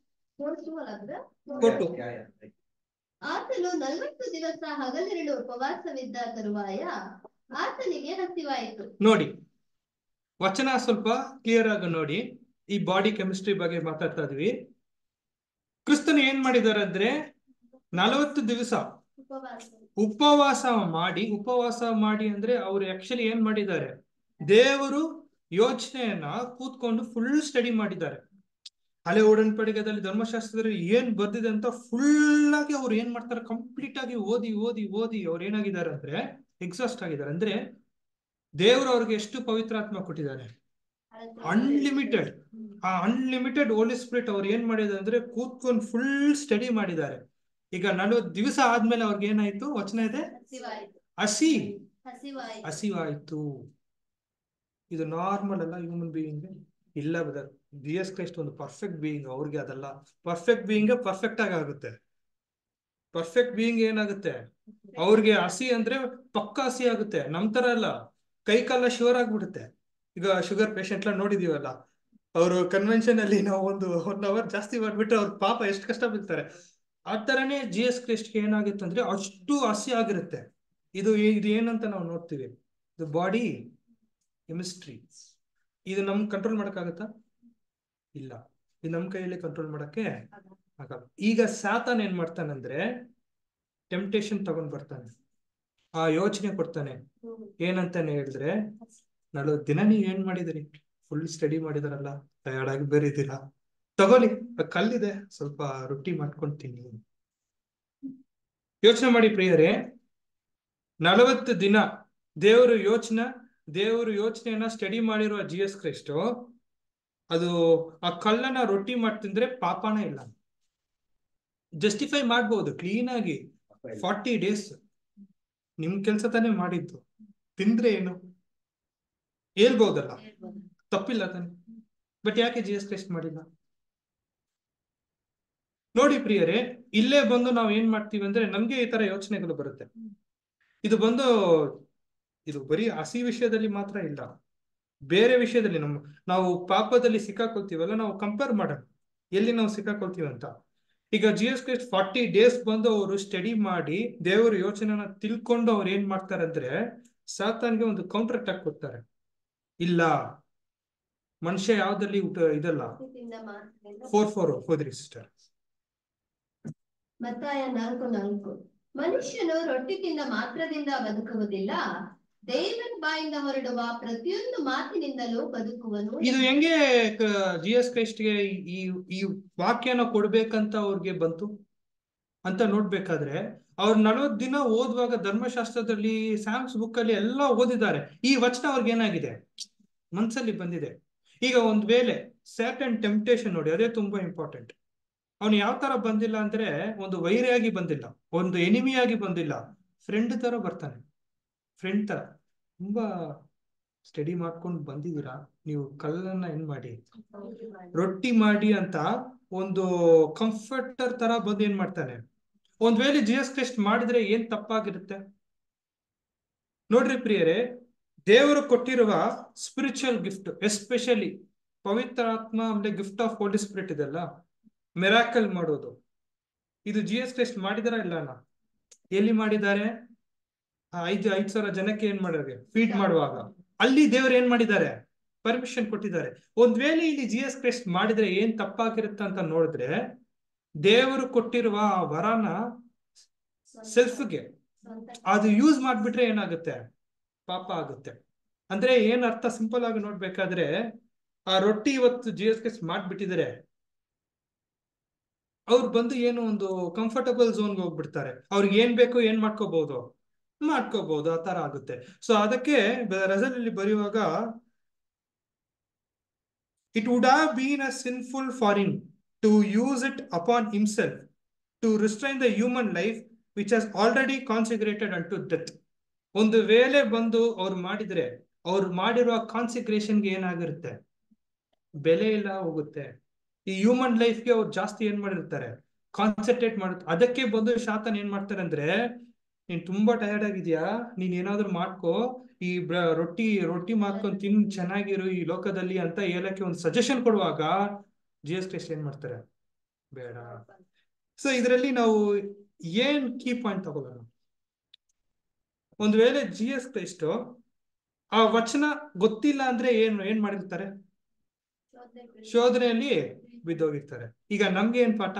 ಕೊಟ್ಟು ಆತನು ನಲವತ್ತು ದಿವಸ ಹಗಲಿರುಳು ಉಪವಾಸವಿದ್ದ ತರುವಾಯ ಆತನಿಗೆ ಹಸಿವಾಯಿತು. ನೋಡಿ, ವಚನ ಸ್ವಲ್ಪ ಕ್ಲಿಯರ್ ಆಗಿ ನೋಡಿ. ಈ ಬಾಡಿ ಕೆಮಿಸ್ಟ್ರಿ ಬಗ್ಗೆ ಮಾತಾಡ್ತಾ ಇದ್ವಿ. ಕ್ರಿಸ್ತನು ಏನ್ ಮಾಡಿದಾರೆ ಅಂದ್ರೆ ನಲವತ್ತು ದಿವಸ ಉಪವಾಸ ಮಾಡಿ ಉಪವಾಸ ಮಾಡಿ ಅಂದ್ರೆ ಅವ್ರು ಆಕ್ಚುಲಿ ಏನ್ ಮಾಡಿದ್ದಾರೆ? ದೇವರು ಯೋಚನೆಯನ್ನ ಕೂತ್ಕೊಂಡು ಫುಲ್ ಸ್ಟಡಿ ಮಾಡಿದ್ದಾರೆ. ಹಳೆ ಒಡன்பಡಿಕೆಯಲ್ಲಿ ಧರ್ಮಶಾಸ್ತ್ರದಲ್ಲಿ ಏನ್ ಬರ್ದಿದೆ ಅಂತ ಫುಲ್ ಆಗಿ ಅವ್ರು ಏನ್ ಮಾಡ್ತಾರೆ, ಕಂಪ್ಲೀಟ್ ಆಗಿ ಓದಿ ಓದಿ ಓದಿ ಅವ್ರು ಏನಾಗಿದ್ದಾರೆ ಅಂದ್ರೆ ಎಕ್ಸಾಸ್ಟ್ ಆಗಿದ್ದಾರೆ. ಅಂದ್ರೆ ದೇವರು ಅವ್ರಿಗೆ ಎಷ್ಟು ಪವಿತ್ರಾತ್ಮ ಕೊಟ್ಟಿದ್ದಾರೆ? ಅನ್ಲಿಮಿಟೆಡ್. ಆ ಅನ್ಲಿಮಿಟೆಡ್ ಹೋಲಿ ಸ್ಪಿರಿಟ್ ಅವ್ರು ಏನ್ ಮಾಡಿದ್ದಾರೆ ಅಂದ್ರೆ ಕೂತ್ಕೊಂಡು ಫುಲ್ ಸ್ಟಡಿ ಮಾಡಿದ್ದಾರೆ. ಈಗ ನಲವತ್ತು ದಿವಸ ಆದ್ಮೇಲೆ ಅವ್ರಿಗೆ ಏನಾಯ್ತು? ವಚನ ಇದೆ, ಹಸಿ ಹಸಿವಾಯ್ತು. ಇದು ನಾರ್ಮಲ್ ಅಲ್ಲ ಹ್ಯೂಮನ್ ಬೀಯಿಂಗ್? ಇಲ್ಲ ಬ್ರದರ್, ಜಿ ಎಸ್ ಕ್ರೈಸ್ಟ್ ಒಂದು ಪರ್ಫೆಕ್ಟ್ ಬೀಯಿಂಗ್. ಅವ್ರಿಗೆ ಅದಲ್ಲ. ಪರ್ಫೆಕ್ಟ್ ಬೀಯಿಂಗ್ ಪರ್ಫೆಕ್ಟ್ ಆಗಿ ಆಗುತ್ತೆ. ಪರ್ಫೆಕ್ಟ್ ಬೀಯಿಂಗ್ ಏನಾಗುತ್ತೆ? ಅವ್ರಿಗೆ ಹಸಿ ಅಂದ್ರೆ ಪಕ್ಕ ಹಸಿ ಆಗುತ್ತೆ. ನಮ್ ತರ ಅಲ್ಲ, ಕೈ ಕಾಲ ಶೋರ್ ಆಗ್ಬಿಡುತ್ತೆ. ಈಗ ಶುಗರ್ ಪೇಷಂಟ್ ಎಲ್ಲ ನೋಡಿದೀವಲ್ಲ, ಅವರು ಕನ್ವೆನ್ಷನ್ ಅಲ್ಲಿ ನಾವು ಒಂದು ಒನ್ ಅವರ್ ಜಾಸ್ತಿ ಮಾಡ್ಬಿಟ್ರೆ ಅವ್ರ ಪಾಪ ಎಷ್ಟು ಕಷ್ಟ ಬೀಳ್ತಾರೆ. ಆ ತರನೇ ಜಿ ಎಸ್ ಕ್ರೈಸ್ಟ್ಗೆ ಏನಾಗುತ್ತೆ ಅಂದ್ರೆ ಅಷ್ಟು ಹಸಿ ಆಗಿರುತ್ತೆ. ಇದು ಇದು ಏನಂತ ನಾವು ನೋಡ್ತೀವಿ, ಇದು ಬಾಡಿ ಕೆಮಿಸ್ಟ್ರಿ. ಇದು ನಮ್ ಕಂಟ್ರೋಲ್ ಮಾಡಕ್ಕಾಗತ್ತಾ? ಇಲ್ಲ. ಇದು ನಮ್ ಕೈಯಲ್ಲಿ ಕಂಟ್ರೋಲ್ ಮಾಡಕ್ಕೆ ಆಗಲ್ಲ. ಈಗ ಸಾತಾನ್ ಏನ್ ಮಾಡ್ತಾನಂದ್ರೆ ಟೆಂಪ್ಟೇಷನ್ ತಗೊಂಡ್ ಬರ್ತಾನೆ, ಆ ಯೋಚನೆ ಕೊಡ್ತಾನೆ. ಏನಂತಾನೆ ಹೇಳಿದ್ರೆ, ನಲವತ್ತು ದಿನ ನೀವ್ ಏನ್ ಮಾಡಿದಿರಿ? ಫುಲ್ ಸ್ಟಡಿ ಮಾಡಿದಾರಲ್ಲ, ಟಯರ್ಡ್ ಆಗಿ ಬೇರೆ ಇದ್ದೀರಾ, ತಗೊಳ್ಳಿ ಕಲ್ಲಿದೆ, ಸ್ವಲ್ಪ ರೊಟ್ಟಿ ಮಾಡ್ಕೊಂತೀನಿ. ಯೋಚನೆ ಮಾಡಿ ಪ್ರಿಯರೇ, ನಲವತ್ತು ದಿನ ದೇವರು ಯೋಚನೆ ದೇವರು ಯೋಚನೆಯನ್ನ ಸ್ಟಡಿ ಮಾಡಿರುವ ಜಿ ಎಸ್ ಕ್ರೈಸ್ಟ್ ಅದು ಆ ಕಲ್ಲನ್ನ ರೊಟ್ಟಿ ಮಾಡ್ತಿಂದ್ರೆ ಪಾಪನೇ ಇಲ್ಲ. ಜಸ್ಟಿಫೈ ಮಾಡ್ಬೋದು ಕ್ಲೀನ್ ಆಗಿ. ಫಾರ್ಟಿ ಡೇಸ್ ನಿಮ್ ಕೆಲ್ಸ ತಾನೇ ಮಾಡಿದ್ದು, ತಿಂದ್ರೆ ಏನು ಹೇಳ್ಬೋದಲ್ಲ, ತಪ್ಪಿಲ್ಲ ತಾನೆ. ಬಟ್ ಯಾಕೆ ಜಿ ಎಸ್ ಕ್ರೈಸ್ಟ್ ಮಾಡಿಲ್ಲ? ನೋಡಿ ಪ್ರಿಯರೇ, ಇಲ್ಲೇ ಬಂದು ನಾವು ಏನ್ ಮಾಡ್ತೀವಿ ಅಂದ್ರೆ ನಮ್ಗೆ ಈ ತರ ಯೋಚನೆಗಳು ಬರುತ್ತೆ. ಇದು ಬಂದು ಇದು ಬರೀ ಹಸಿ ವಿಷಯದಲ್ಲಿ ಮಾತ್ರ ಇಲ್ಲ, ಬೇರೆ ವಿಷಯದಲ್ಲಿ ನಮ್ಮ ನಾವು ಪಾಪದಲ್ಲಿ ಸಿಕ್ಕಾಕೊಳ್ತೀವಲ್ಲ, ನಾವು ಕಂಪೇರ್ ಮಾಡೋಣ ಎಲ್ಲಿ ನಾವು ಸಿಕ್ಕಾಕೊಳ್ತೀವಿ ಅಂತ. ಈಗ Jesus Christ forty days ಬಂದು ಅವರು ಸ್ಟಡಿ ಮಾಡಿ ದೇವರ ಯೋಚನೆನ ತಿಳ್ಕೊಂಡು ಅವ್ರು ಏನ್ ಮಾಡ್ತಾರೆ ಅಂದ್ರೆ ಸಾತಾನ್ಗೆ ಒಂದು ಕೌಂಟರ್ ಅಟ್ಯಾಕ್ ಕೊಡ್ತಾರೆ. ಇಲ್ಲ, ಮನುಷ್ಯ ಯಾವ್ದಲ್ಲಿ ಇದಲ್ಲ. ಫೋರ್ ಫೋರ್ ಹೋದ್ರಿ ಸಿಸ್ಟರ್. ಮತ್ತಾಯ ನಾಲ್ಕು ನಾಲ್ಕು. ಮನುಷ್ಯನು ರೊಟ್ಟಿ ತಿಂದ ಮಾತ್ರದಿಂದ ಬದುಕುವುದಿಲ್ಲ, ದೇವರ ಬಾಯಿಂದ ಹೊರಡುವ ಪ್ರತಿಯೊಂದು ಮಾತಿನಿಂದಲೂ ಬದುಕುವನು. ಇದು ಹೆಂಗೆ ಜಿ ಎಸ್ ಕ್ರೈಸ್ಟ್ಗೆ ಈ ಈ ವಾಕ್ಯನ ಕೊಡ್ಬೇಕಂತ ಅವ್ರಿಗೆ ಬಂತು ಅಂತ ನೋಡ್ಬೇಕಾದ್ರೆ, ಅವ್ರು ನಲವತ್ತು ದಿನ ಓದುವಾಗ ಧರ್ಮಶಾಸ್ತ್ರದಲ್ಲಿ ಸ್ಯಾಮ್ಸ್ ಬುಕ್ ಅಲ್ಲಿ ಎಲ್ಲ ಓದಿದ್ದಾರೆ. ಈ ವಚನ ಅವ್ರಿಗೆ ಏನಾಗಿದೆ? ಮನ್ಸಲ್ಲಿ ಬಂದಿದೆ. ಈಗ ಒಂದ್ ವೇಳೆ ಸ್ಯಾಟನ್ ಟೆಂಪ್ಟೇಷನ್ ನೋಡಿ, ಅದೇ ತುಂಬಾ ಇಂಪಾರ್ಟೆಂಟ್. ಅವನು ಯಾವ ತರ ಬಂದಿಲ್ಲ ಅಂದ್ರೆ ಒಂದು ವೈರಿಯಾಗಿ ಬಂದಿಲ್ಲ, ಒಂದು ಎನಿಮಿಯಾಗಿ ಬಂದಿಲ್ಲ, ಫ್ರೆಂಡ್ ತರ ಬರ್ತಾನೆ. ಫ್ರೆಂಡ್ ತರ ತುಂಬಾ ಸ್ಟಡಿ ಮಾಡ್ಕೊಂಡು ಬಂದಿದ್ದೀರಾ, ನೀವು ಕಲ್ಲನ್ನ ಏನ್ ಮಾಡಿ ರೊಟ್ಟಿ ಮಾಡಿ ಅಂತ ಒಂದು ಕಂಫರ್ಟರ್ ತರ ಬಂದು ಏನ್ ಮಾಡ್ತಾನೆ. ಒಂದ್ ವೇಳೆ ಜಿ ಎಸ್ ಕ್ರೈಸ್ಟ್ ಮಾಡಿದ್ರೆ ಏನ್ ತಪ್ಪಾಗಿರುತ್ತೆ ನೋಡ್ರಿ ಪ್ರಿಯರೇ. ದೇವರು ಕೊಟ್ಟಿರುವ ಸ್ಪಿರಿಚುವಲ್ ಗಿಫ್ಟ್, ಎಸ್ಪೆಷಲಿ ಪವಿತ್ರ ಆತ್ಮ ಆಮೇಲೆ ಗಿಫ್ಟ್ ಆಫ್ ಹೋಲಿ ಸ್ಪಿರಿಟ್ ಇದೆಲ್ಲ, ಮಿರಾಕಲ್ ಮಾಡೋದು, ಇದು ಜಿ ಎಸ್ ಕ್ರೈಸ್ಟ್ ಮಾಡಿದಾರ ಇಲ್ಲ? ಎಲ್ಲಿ ಮಾಡಿದ್ದಾರೆ? ಐದು ಐದ್ ಸಾವಿರ ಜನಕ್ಕೆ ಏನ್ ಮಾಡಿದ್ರೆ ಫೀಡ್ ಮಾಡುವಾಗ ಅಲ್ಲಿ ದೇವ್ರು ಏನ್ ಮಾಡಿದ್ದಾರೆ? ಪರ್ಮಿಷನ್ ಕೊಟ್ಟಿದ್ದಾರೆ. ಒಂದ್ ವೇಳೆ ಇಲ್ಲಿ ಜಿ ಎಸ್ ಕ್ರೈಸ್ಟ್ ಮಾಡಿದ್ರೆ ಏನ್ ತಪ್ಪಾಗಿರುತ್ತೆ ಅಂತ ನೋಡಿದ್ರೆ, ದೇವರು ಕೊಟ್ಟಿರುವ ಆ ವರನ ಸೆಲ್ಫ್ಗೆ. ಅದು ಯೂಸ್ ಮಾಡ್ಬಿಟ್ರೆ ಏನಾಗುತ್ತೆ? ಪಾಪ ಆಗುತ್ತೆ. ಅಂದ್ರೆ ಏನ್ ಅರ್ಥ ಸಿಂಪಲ್ ಆಗಿ ನೋಡ್ಬೇಕಾದ್ರೆ, ಆ ರೊಟ್ಟಿ ಇವತ್ತು ಜಿ ಎಸ್ ಕೆ ಮಾಡ್ಬಿಟ್ಟಿದ್ದಾರೆ, ಅವ್ರು ಬಂದು ಏನು ಒಂದು ಕಂಫರ್ಟಬಲ್ ಝೋನ್ಗೆ ಹೋಗ್ಬಿಡ್ತಾರೆ. ಅವ್ರಿಗೆ ಏನ್ ಬೇಕು ಏನ್ ಮಾಡ್ಕೋಬಹುದು ಮಾಡ್ಕೋಬಹುದು ಆ ತರ ಆಗುತ್ತೆ. ಸೊ ಅದಕ್ಕೆ ರೆಸಲ್ ಅಲ್ಲಿ ಬರೆಯುವಾಗ, it would have been a sinful for him to use it upon himself to restrain the human life which has already consecrated unto death. ಒಂದು ವೇಳೆ ಬಂದು ಅವ್ರು ಮಾಡಿದ್ರೆ, ಅವ್ರು ಮಾಡಿರುವ ಕಾನ್ಸಿಗ್ರೇಷನ್ಗೆ ಏನಾಗಿರುತ್ತೆ? ಬೆಲೆ ಇಲ್ಲ, ಹೋಗುತ್ತೆ. ಈ ಹ್ಯೂಮನ್ ಲೈಫ್ಗೆ ಅವ್ರು ಜಾಸ್ತಿ ಏನ್ ಮಾಡಿರ್ತಾರೆ? ಕಾನ್ಸಂಟ್ರೇಟ್ ಮಾಡುತ್ತೆ. ಅದಕ್ಕೆ ಬಂದು ಶಾತನ್ ಏನ್ ಮಾಡ್ತಾರೆ ಅಂದ್ರೆ, ನೀನ್ ತುಂಬಾ ಟಯರ್ಡ್ ಆಗಿದ್ಯಾ, ನೀನ್ ಏನಾದ್ರು ಮಾಡ್ಕೋ, ಈ ರೊಟ್ಟಿ ರೊಟ್ಟಿ ಮಾಡ್ಕೊಂಡು ತಿನ್, ಚೆನ್ನಾಗಿರು ಈ ಲೋಕದಲ್ಲಿ ಅಂತ ಹೇಳಕ್ಕೆ ಒಂದು ಸಜೆಷನ್ ಕೊಡುವಾಗ ಜಿ ಎಸ್ ಕ್ರೈಸ್ಟ್ ಏನ್ ಮಾಡ್ತಾರೆ? ಬೇಡ. ಸೊ ಇದರಲ್ಲಿ ನಾವು ಏನ್ ಕೀ ಪಾಯಿಂಟ್ ತಗೊಳ್ಳೋಣ? ಒಂದು ವೇಳೆ ಜಿ ಎಸ್ ಕ್ರೈಸ್ಟ್ ಆ ವಚನ ಗೊತ್ತಿಲ್ಲ ಅಂದ್ರೆ ಏನ್ ಏನ್ ಮಾಡಿರ್ತಾರೆ? ಶೋಧನೆಯಲ್ಲಿ ಬಿದ್ದೋಗಿರ್ತಾರೆ. ಈಗ ನಮ್ಗೆ ಏನ್ ಪಾಠ?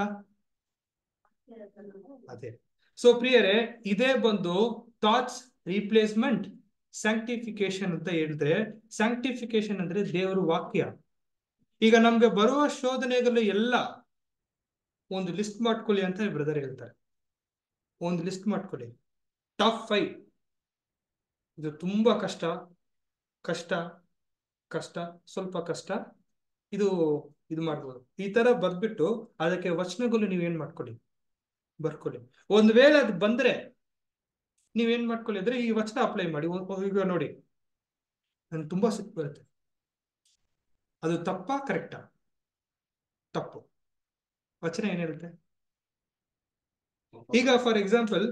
ಅದೇ. ಸೊ ಪ್ರಿಯರೇ, ಇದೇ ಬಂದು ಥಾಟ್ಸ್ ರೀಪ್ಲೇಸ್ಮೆಂಟ್ ಸ್ಯಾಂಕ್ಟಿಫಿಕೇಶನ್ ಅಂತ ಹೇಳಿದ್ರೆ, ಸ್ಯಾಂಕ್ಟಿಫಿಕೇಶನ್ ಅಂದ್ರೆ ದೇವರ ವಾಕ್ಯ. ಈಗ ನಮ್ಗೆ ಬರುವ ಶೋಧನೆಗಳು ಎಲ್ಲ ಒಂದು ಲಿಸ್ಟ್ ಮಾಡ್ಕೊಳ್ಳಿ ಅಂತ ಬ್ರದರ್ ಹೇಳ್ತಾರೆ. ಒಂದು ಲಿಸ್ಟ್ ಮಾಡ್ಕೊಳ್ಳಿ, ಟಾಪ್ ಫೈವ್. ಇದು ತುಂಬಾ ಕಷ್ಟ, ಕಷ್ಟ ಕಷ್ಟ ಸ್ವಲ್ಪ ಕಷ್ಟ, ಇದು ಇದು ಮಾಡ್ಬೋದು, ಈ ತರ ಬರ್ದ್ಬಿಟ್ಟು ಅದಕ್ಕೆ ವಚನಗಳು ನೀವೇನ್ ಮಾಡ್ಕೊಳ್ಳಿ, ಬರ್ಕೊಳ್ಳಿ. ಒಂದ್ ವೇಳೆ ಅದು ಬಂದ್ರೆ ನೀವೇನ್ ಮಾಡ್ಕೊಳ್ಳಿ ಅಂದ್ರೆ ಈ ವಚನ ಅಪ್ಲೈ ಮಾಡಿ. ಈಗ ನೋಡಿ, ನನ್ಗೆ ತುಂಬಾ ಸಿಟ್ಟು ಬರುತ್ತೆ, ಅದು ತಪ್ಪಾ ಕರೆಕ್ಟಾ? ತಪ್ಪು. ವಚನ ಏನ್ ಹೇಳುತ್ತೆ? ಈಗ ಫಾರ್ ಎಕ್ಸಾಂಪಲ್,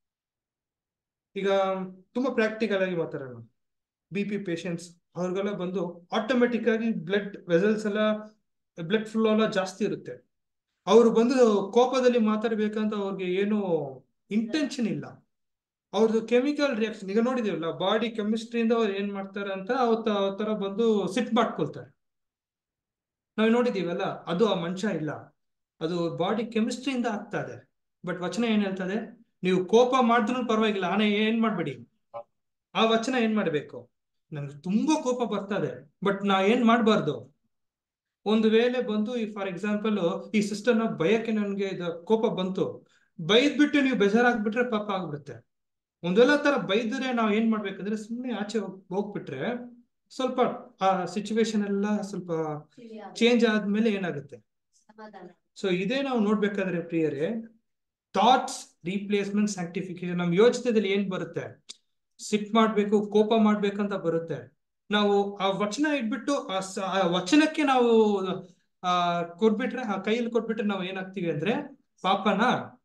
ಈಗ ತುಂಬಾ ಪ್ರಾಕ್ಟಿಕಲ್ ಆಗಿ ಮಾತಾಡೋಣ. ಬಿ ಪಿ ಪೇಷಂಟ್ಸ್ ಅವ್ರಿಗೆಲ್ಲ ಬಂದು ಆಟೋಮೆಟಿಕ್ ಆಗಿ ಬ್ಲಡ್ ವೆಸಲ್ಸ್ ಎಲ್ಲ, ಬ್ಲಡ್ ಫ್ಲೋ ಎಲ್ಲ ಜಾಸ್ತಿ ಇರುತ್ತೆ. ಅವರು ಬಂದು ಕೋಪದಲ್ಲಿ ಮಾತಾಡ್ಬೇಕಂತ ಅವ್ರಿಗೆ ಏನು ಇಂಟೆನ್ಷನ್ ಇಲ್ಲ. ಅವ್ರದ್ದು ಕೆಮಿಕಲ್ ರಿಯಾಕ್ಷನ್ ಈಗ ನೋಡಿದೀವಲ್ಲ, ಬಾಡಿ ಕೆಮಿಸ್ಟ್ರಿಯಿಂದ ಅವ್ರು ಏನ್ ಮಾಡ್ತಾರೆ ಅಂತ ಅವತ್ತ ಆ ತರ ಬಂದು ಸಿಟ್ ಮಾಡ್ಕೊಳ್ತಾರೆ. ನಾವು ನೋಡಿದೀವಲ್ಲ, ಅದು ಆ ಮನುಷ್ಯ ಇಲ್ಲ, ಅದು ಬಾಡಿ ಕೆಮಿಸ್ಟ್ರಿಯಿಂದ ಆಗ್ತಾ ಇದೆ. ಬಟ್ ವಚನ ಏನ್ ಹೇಳ್ತದೆ? ನೀವು ಕೋಪ ಮಾಡಿದ್ರು ಪರವಾಗಿಲ್ಲ, ಆನೆ ಏನ್ ಮಾಡ್ಬೇಡಿ. ಆ ವಚನ ಏನ್ ಮಾಡ್ಬೇಕು? ನನ್ಗೆ ತುಂಬಾ ಕೋಪ ಬರ್ತದೆ, ಬಟ್ ನಾ ಏನ್ ಮಾಡ್ಬಾರ್ದು? ಒಂದು ವೇಳೆ ಬಂದು ಈ ಫಾರ್ ಎಕ್ಸಾಂಪಲ್ ಈ ಸಿಸ್ಟರ್ನ ಭಯಕ್ಕೆ ನನ್ಗೆ ಇದು ಕೋಪ ಬಂತು, ಬೈದ್ಬಿಟ್ಟು ನೀವು ಬೇಜಾರಾಗ್ಬಿಟ್ರೆ ಪಾಪ ಆಗ್ಬಿಡುತ್ತೆ. ಒಂದ್ ವೇಳೆ ತರ ಬೈದ್ರೆ ನಾವ್ ಏನ್ ಮಾಡ್ಬೇಕಂದ್ರೆ ಸುಮ್ಮನೆ ಆಚೆ ಹೋಗ್ಬಿಟ್ರೆ ಸ್ವಲ್ಪ ಆ ಸಿಚುವೇಶನ್ ಎಲ್ಲ ಸ್ವಲ್ಪ ಚೇಂಜ್ ಆದ್ಮೇಲೆ ಏನಾಗುತ್ತೆ? ಸೊ ಇದೇ ನಾವು ನೋಡ್ಬೇಕಾದ್ರೆ ಪ್ರಿಯರೇ, ಥಾಟ್ಸ್ ರೀಪ್ಲೇಸ್ಮೆಂಟ್ ಸ್ಯಾಂಕ್ಟಿಫಿಕೇಶನ್. ನಮ್ ಯೋಚನೆದಲ್ಲಿ ಏನ್ ಬರುತ್ತೆ? ಸಿಟ್ ಮಾಡ್ಬೇಕು, ಕೋಪ ಮಾಡ್ಬೇಕಂತ ಬರುತ್ತೆ. ನಾವು ಆ ವಚನ ಇಟ್ಬಿಟ್ಟು ಆ ವಚನಕ್ಕೆ ನಾವು ಆ ಕೊಟ್ಬಿಟ್ರೆ, ಆ ಕೈಯಲ್ಲಿ ಕೊಟ್ಬಿಟ್ರೆ ನಾವು ಏನಾಗ್ತೀವಿ ಅಂದ್ರೆ ಪಾಪನ.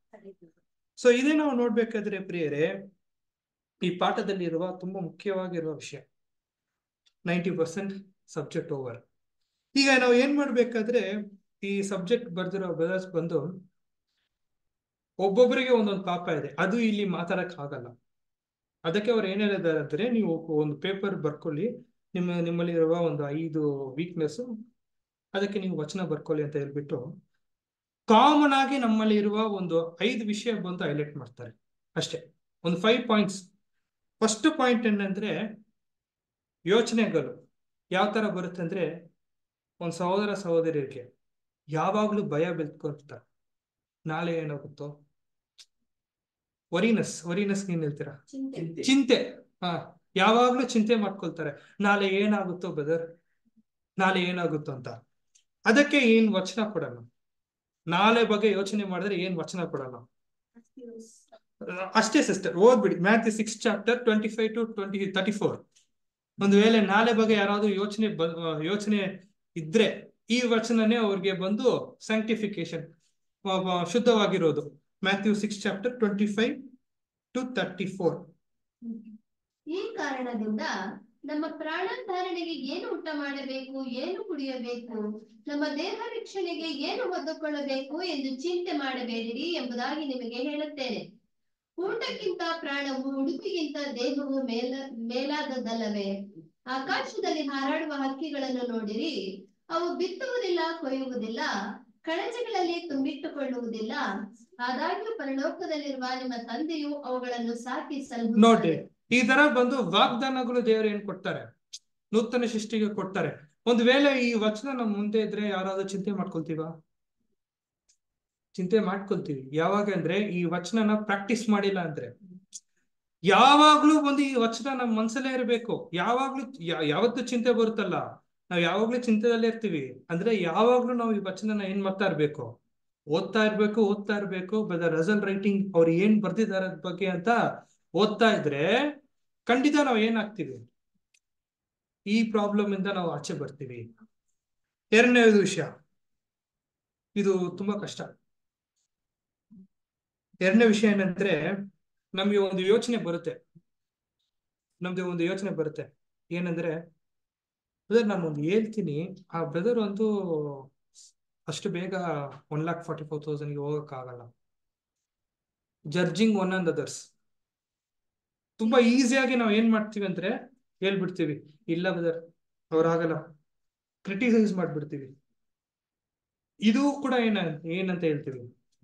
ಸೊ ಇದೇ ನಾವು ನೋಡ್ಬೇಕಾದ್ರೆ ಪ್ರಿಯರೇ, ಈ ಪಾಠದಲ್ಲಿ ಇರುವ ತುಂಬಾ ಮುಖ್ಯವಾಗಿರುವ ವಿಷಯ. Ninety percent subject over. ಈಗ ನಾವು ಏನ್ ಮಾಡ್ಬೇಕಾದ್ರೆ, ಈ ಸಬ್ಜೆಕ್ಟ್ ಬರ್ದಿರೋ ಬ್ರದರ್ಸ್ ಬಂದು ಒಬ್ಬೊಬ್ಬರಿಗೆ ಒಂದೊಂದು ಪಾಪ ಇದೆ, ಅದು ಇಲ್ಲಿ ಮಾತಾಡಕ್ ಆಗಲ್ಲ. ಅದಕ್ಕೆ ಅವ್ರು ಏನ್ ಹೇಳಿದಾರೆ ಅಂದ್ರೆ, ನೀವು ಒಂದು ಪೇಪರ್ ಬರ್ಕೊಳ್ಳಿ, ನಿಮ್ಮ ನಿಮ್ಮಲ್ಲಿ ಇರುವ ಒಂದು ಐದು ವೀಕ್ನೆಸ್, ಅದಕ್ಕೆ ನೀವು ವಚನ ಬರ್ಕೊಳ್ಳಿ ಅಂತ ಹೇಳ್ಬಿಟ್ಟು ಕಾಮನ್ ಆಗಿ ನಮ್ಮಲ್ಲಿ ಇರುವ ಒಂದು ಐದು ವಿಷಯ ಬಂದು ಹೈಲೈಟ್ ಮಾಡ್ತಾರೆ ಅಷ್ಟೇ. ಒಂದು ಫೈವ್ ಪಾಯಿಂಟ್ಸ್. ಫಸ್ಟ್ ಪಾಯಿಂಟ್ ಏನಂದ್ರೆ, ಯೋಚನೆಗಳು ಯಾವ ತರ ಬರುತ್ತೆ ಅಂದ್ರೆ, ಒಂದು ಸಹೋದರ ಸಹೋದರಿಯರಿಗೆ ಯಾವಾಗ್ಲೂ ಭಯ ಬೆಳ್ಕೊಳ್ತಾರೆ, ನಾಳೆ ಏನಾಗುತ್ತೋ. ವರಿನೆಸ್, ವರಿನೆಸ್ ಏನ್ ಹೇಳ್ತೀರಾ? ಚಿಂತೆ. ಹಾ, ಯಾವಾಗ್ಲೂ ಚಿಂತೆ ಮಾಡ್ಕೊಳ್ತಾರೆ, ನಾಳೆ ಏನಾಗುತ್ತೋ ಬ್ರದರ್, ನಾಳೆ ಏನಾಗುತ್ತೋ ಅಂತ. ಅದಕ್ಕೆ ಏನ್ ವಚನ ಕೊಡೋಣ? ನಾಳೆ ಬಗ್ಗೆ ಯೋಚನೆ ಮಾಡಿದ್ರೆ ಏನ್ ವಚನ ಕೊಡೋಣ? ಅಷ್ಟೇ ಸಿಸ್ಟರ್, ಓದ್ಬಿಡಿ Matthew six chapter twenty five to twenty thirty four. ಒಂದು ವೇಳೆ ನಾಳೆ ಬಗ್ಗೆ ಯಾರಾದ್ರೂ ಯೋಚನೆ ಯೋಚನೆ ಇದ್ರೆ ಈ ವಚನನೇ ಅವ್ರಿಗೆ ಬಂದು ಸ್ಯಾಂಕ್ಟಿಫಿಕೇಶನ್, ಶುದ್ಧವಾಗಿರೋದು. Matthew six chapter twenty five to thirty four. ಈ ಕಾರಣದಿಂದ ನಮ್ಮ ಪ್ರಾಣಧಾರಣೆಗೆ ಏನು ಊಟ ಮಾಡಬೇಕು, ಏನು ಕುಡಿಯಬೇಕು, ನಮ್ಮ ದೇಹ ರಕ್ಷಣೆಗೆ ಏನು ಹೊಂದಿಕೊಳ್ಳಬೇಕು ಎಂದು ಚಿಂತೆ ಮಾಡಬೇಡಿರಿ ಎಂಬುದಾಗಿ ನಿಮಗೆ ಹೇಳುತ್ತೇನೆ. ಊಟಕ್ಕಿಂತ ಪ್ರಾಣವು, ಉಡುಪಿಗಿಂತ ದೇಹವು ಮೇಲ ಮೇಲಾದದ್ದಲ್ಲವೇ? ಆಕಾಶದಲ್ಲಿ ಹಾರಾಡುವ ಹಕ್ಕಿಗಳನ್ನು ನೋಡಿರಿ, ಅವು ಬಿತ್ತುವುದಿಲ್ಲ, ಕೊಯ್ಯುವುದಿಲ್ಲ, ಕಣಜಗಳಲ್ಲಿ ತುಂಬಿಟ್ಟುಕೊಳ್ಳುವುದಿಲ್ಲ, ಆದಾಗ್ಯೂ ಪರಲೋಕದಲ್ಲಿರುವ ನಿಮ್ಮ ತಂದೆಯು ಅವುಗಳನ್ನು ಸಾಕಿ ನೋಡ್ರಿ, ಸಲಹುತ್ತಾನೆ. ಈ ತರ ಬಂದು ವಾಗ್ದಾನಗಳು ದೇವರು ಏನ್ ಕೊಡ್ತಾರೆ, ನೂತನ ಸೃಷ್ಟಿಗೆ ಕೊಡ್ತಾರೆ. ಒಂದ್ ವೇಳೆ ಈ ವಚನ ನಮ್ ಮುಂದೆ ಇದ್ರೆ ಯಾರಾದ್ರೂ ಚಿಂತೆ ಮಾಡ್ಕೊಳ್ತೀವ? ಚಿಂತೆ ಮಾಡ್ಕೊಳ್ತೀವಿ. ಯಾವಾಗ ಅಂದ್ರೆ ಈ ವಚನನ ಪ್ರಾಕ್ಟೀಸ್ ಮಾಡಿಲ್ಲ ಅಂದ್ರೆ. ಯಾವಾಗ್ಲೂ ಒಂದು ಈ ವಚನ ನಮ್ ಮನ್ಸಲ್ಲೇ ಇರ್ಬೇಕು. ಯಾವಾಗ್ಲೂ ಯಾವತ್ತು ಚಿಂತೆ ಬರುತ್ತಲ್ಲ, ನಾವ್ ಯಾವಾಗ್ಲೂ ಚಿಂತೆದಲ್ಲೇ ಇರ್ತೀವಿ. ಅಂದ್ರೆ ಯಾವಾಗ್ಲೂ ನಾವು ಈ ವಚನನ ಏನ್ ಮಾಡ್ತಾ ಇರ್ಬೇಕು, ಓದ್ತಾ ಇರ್ಬೇಕು ಓದ್ತಾ ಇರ್ಬೇಕು ಬ್ರದರ್ ರಸಲ್ ರೈಟಿಂಗ್ ಅವ್ರು ಏನ್ ಬರ್ದಿದ್ದಾರೆ ಅದ್ ಬಗ್ಗೆ ಅಂತ ಓದ್ತಾ ಇದ್ರೆ ಖಂಡಿತ ನಾವ್ ಏನಾಗ್ತೀವಿ, ಈ ಪ್ರಾಬ್ಲಮ್ ಇಂದ ನಾವು ಆಚೆ ಬರ್ತೀವಿ. ಎರಡನೇದು ವಿಷಯ, ಇದು ತುಂಬಾ ಕಷ್ಟ. ಎರಡನೇ ವಿಷಯ ಏನಂದ್ರೆ, ನಮ್ಗೆ ಒಂದು ಯೋಚನೆ ಬರುತ್ತೆ ನಮ್ದು ಒಂದು ಯೋಚನೆ ಬರುತ್ತೆ ಏನಂದ್ರೆ, ಬ್ರದರ್ ನಾನು ಒಂದು ಹೇಳ್ತೀನಿ, ಆ ಬ್ರದರ್ ಅಂತೂ ಅಷ್ಟು ಬೇಗ ಒನ್ ಲ್ಯಾಕ್ ಫಾರ್ಟಿ ಫೋರ್ ತೌಸಂಡ್ಗೆ ಹೋಗಕ್ ಆಗಲ್ಲ. ಜಡ್ಜಿಂಗ್ ಒನ್ ಅಂಡ್ ಅದರ್ಸ್ ತುಂಬಾ ಈಸಿಯಾಗಿ ನಾವು ಏನ್ ಮಾಡ್ತೀವಿ ಅಂದ್ರೆ ಹೇಳ್ಬಿಡ್ತೀವಿ, ಇಲ್ಲ ಬ್ರದರ್ ಅವ್ರಾಗಲ್ಲ, ಕ್ರಿಟಿಸೈಸ್ ಮಾಡ್ಬಿಡ್ತೀವಿ. ಇದು ಕೂಡ ಏನ ಏನಂತ ಹೇಳ್ತೀವಿ,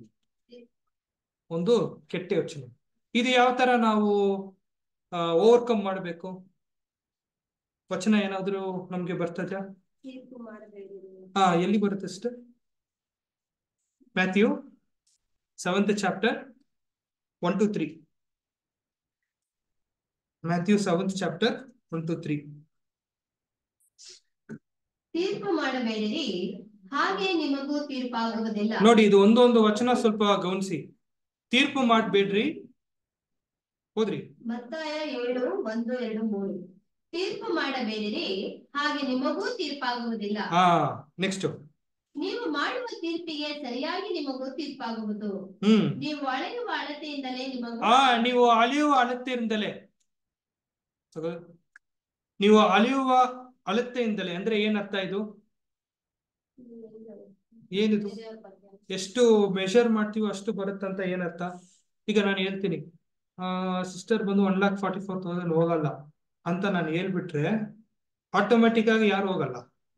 ಒಂದು ಕೆಟ್ಟ ಯೋಚನೆ. ಇದು ಯಾವ ತರ ನಾವು ಓವರ್ಕಮ್ ಮಾಡಬೇಕು? ವಚನ ಏನಾದ್ರೂ ನಮ್ಗೆ ಬರ್ತದ? ತೀರ್ಪು ಮಾಡಬೇಡಿರಿ. ಹಾ, ಎಲ್ಲಿ ಬರುತ್ತೆ sister? Matthew seventh chapter one two three. Matthew seventh chapter one two three. ತೀರ್ಪು ಮಾಡಬೇಡಿರಿ, ಹಾಗೆ ನಿಮಗೂ ತೀರ್ಪಾಗುವುದಿಲ್ಲ. ನೋಡಿ, ಇದು ಒಂದೊಂದು ವಚನ ಸ್ವಲ್ಪ ಗಮನಿಸಿ. ತೀರ್ಪು ಮಾಡ್ಬೇಡ್ರಿ, ಹೋದ್ರಿ ಮತ್ತಾಯ ಏಳು ಒಂದು ಎರಡು ಮೂರು. ತೀರ್ಪು ಮಾಡಬೇಡಿರಿ, ಹಾಗೆ ನಿಮಗೂ ತೀರ್ಪಾಗುವುದಿಲ್ಲ. ಹಾ, ನೆಕ್ಸ್ಟ್. ನೀವು ಮಾಡುವ ತೀರ್ಪಿಗೆ ಸರಿಯಾಗಿ ನಿಮಗೂ ತೀರ್ಪಾಗುವುದು. ಹ್ಮ್ ನೀವು ಅಳೆಯುವ ಅಳತೆಯಿಂದಲೇ ನಿಮಗೂ. ಆ ನೀವು ಅಳೆಯುವ ಅಳತೆಯಿಂದಲೇ ನೀವು ಅಳೆಯುವ ಅಳತೆಯಿಂದಲೇ ಅಂದ್ರೆ ಏನರ್ಥ ಇದು? ಏನಿದು? ಎಷ್ಟು ಮೆಷರ್ ಮಾಡ್ತೀವೋ ಅಷ್ಟು ಬರುತ್ತಂತ ಏನರ್ಥ? ಈಗ ನಾನು ಹೇಳ್ತೀನಿ, ಆ ಸಿಸ್ಟರ್ ಬಂದು one lakh forty four thousand ಹೋಗಲ್ಲ ಅಂತ ನಾನು ಹೇಳ್ಬಿಟ್ರೆ ಆಟೋಮೆಟಿಕ್ ಆಗಿ ಯಾರು ಹೋಗಲ್ಲ?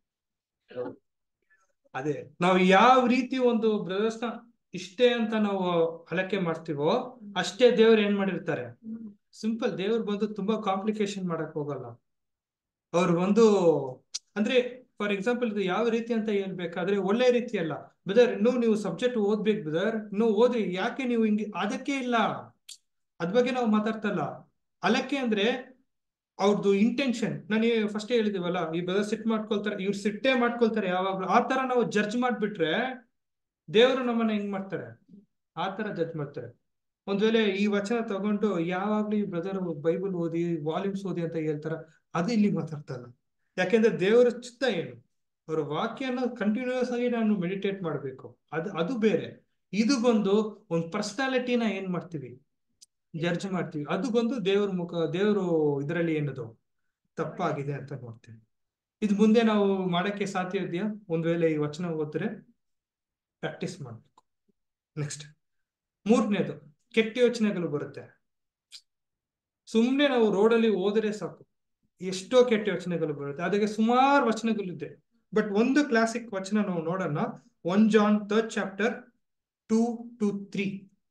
ಅದೇ ನಾವು ಯಾವ ರೀತಿ ಒಂದು ಬ್ರದರ್ಸ್ನ ಇಷ್ಟೇ ಅಂತ ನಾವು ಅಳಕೆ ಮಾಡ್ತೀವೋ ಅಷ್ಟೇ ದೇವ್ರು ಏನ್ ಮಾಡಿರ್ತಾರೆ. ಸಿಂಪಲ್, ದೇವ್ರು ಬಂದು ತುಂಬಾ ಕಾಂಪ್ಲಿಕೇಶನ್ ಮಾಡಕ್ ಹೋಗಲ್ಲ. ಅವ್ರು ಬಂದು ಅಂದ್ರೆ ಫಾರ್ ಎಕ್ಸಾಂಪಲ್ ಇದು ಯಾವ ರೀತಿ ಅಂತ ಹೇಳ್ಬೇಕಾದ್ರೆ ಒಳ್ಳೆ ರೀತಿ ಅಲ್ಲ. ಬ್ರದರ್ ಇನ್ನೂ ನೀವು ಸಬ್ಜೆಕ್ಟ್ ಓದ್ಬೇಕು ಬ್ರದರ್, ಇನ್ನೂ ಓದಿ, ಯಾಕೆ ನೀವು ಹಿಂಗೆ, ಅದಕ್ಕೆ ಇಲ್ಲ, ಅದ್ ಬಗ್ಗೆ ನಾವು ಮಾತಾಡ್ತಲ್ಲ. ಅಲಕ್ಕೆ ಅಂದ್ರೆ ಅವ್ರದ್ದು ಇಂಟೆನ್ಷನ್. ನಾನು ಫಸ್ಟ್ ಹೇಳಿದೀವಲ್ಲ, ಈ ಬ್ರದರ್ ಸಿಟ್ ಮಾಡ್ಕೊಳ್ತಾರೆ, ಇವ್ರು ಸಿಟ್ಟೇ ಮಾಡ್ಕೊಳ್ತಾರೆ ಯಾವಾಗ್ಲೂ. ಆ ತರ ನಾವು ಜಡ್ಜ್ ಮಾಡ್ಬಿಟ್ರೆ ದೇವರು ನಮ್ಮನ್ನ ಹೆಂಗ್ ಮಾಡ್ತಾರೆ, ಆ ತರ ಜಡ್ಜ್ ಮಾಡ್ತಾರೆ. ಒಂದ್ ವೇಳೆ ಈ ವಚನ ತಗೊಂಡು ಯಾವಾಗ್ಲೂ ಈ ಬ್ರದರ್ ಬೈಬಲ್ ಓದಿ ವಾಲ್ಯೂಮ್ಸ್ ಓದಿ ಅಂತ ಹೇಳ್ತಾರ, ಅದು ಇಲ್ಲಿ ಮಾತಾಡ್ತಲ್ಲ. ಯಾಕೆಂದ್ರೆ ದೇವರ ಚಿತ್ತ ಏನು, ಅವರ ವಾಕ್ಯನ ಕಂಟಿನ್ಯೂಸ್ ಆಗಿ ನಾನು ಮೆಡಿಟೇಟ್ ಮಾಡ್ಬೇಕು, ಅದು ಅದು ಬೇರೆ. ಇದು ಬಂದು ಒಂದು ಪರ್ಸನಾಲಿಟಿನ ಏನ್ ಮಾಡ್ತೀವಿ, ಜಡ್ಜ್ ಮಾಡ್ತೀವಿ. ಅದು ಬಂದು ದೇವ್ರ ಮುಖ, ದೇವರು ಇದರಲ್ಲಿ ಏನದು ತಪ್ಪಾಗಿದೆ ಅಂತ ನೋಡ್ತೀವಿ. ಇದು ಮುಂದೆ ನಾವು ಮಾಡಕ್ಕೆ ಸಾಧ್ಯ ಇದೆಯಾ? ಒಂದ್ ವೇಳೆ ಈ ವಚನ ಓದಿದ್ರೆ ಪ್ರಾಕ್ಟೀಸ್ ಮಾಡ್ಬೇಕು. ನೆಕ್ಸ್ಟ್ ಮೂರನೇದು, ಕೆಟ್ಟ ಯೋಚನೆಗಳು ಬರುತ್ತೆ. ಸುಮ್ನೆ ನಾವು ರೋಡಲ್ಲಿ ಹೋದರೆ ಸಾಕು, ಎಷ್ಟೋ ಕೆಟ್ಟ ಯೋಚನೆಗಳು ಬರುತ್ತೆ. ಅದಕ್ಕೆ ಸುಮಾರು ವಚನಗಳಿದೆ. ಬಟ್ ಒಂದು ಕ್ಲಾಸಿಕ್ ವಚನ ನಾವು ನೋಡೋಣ. One John third chapter two to three.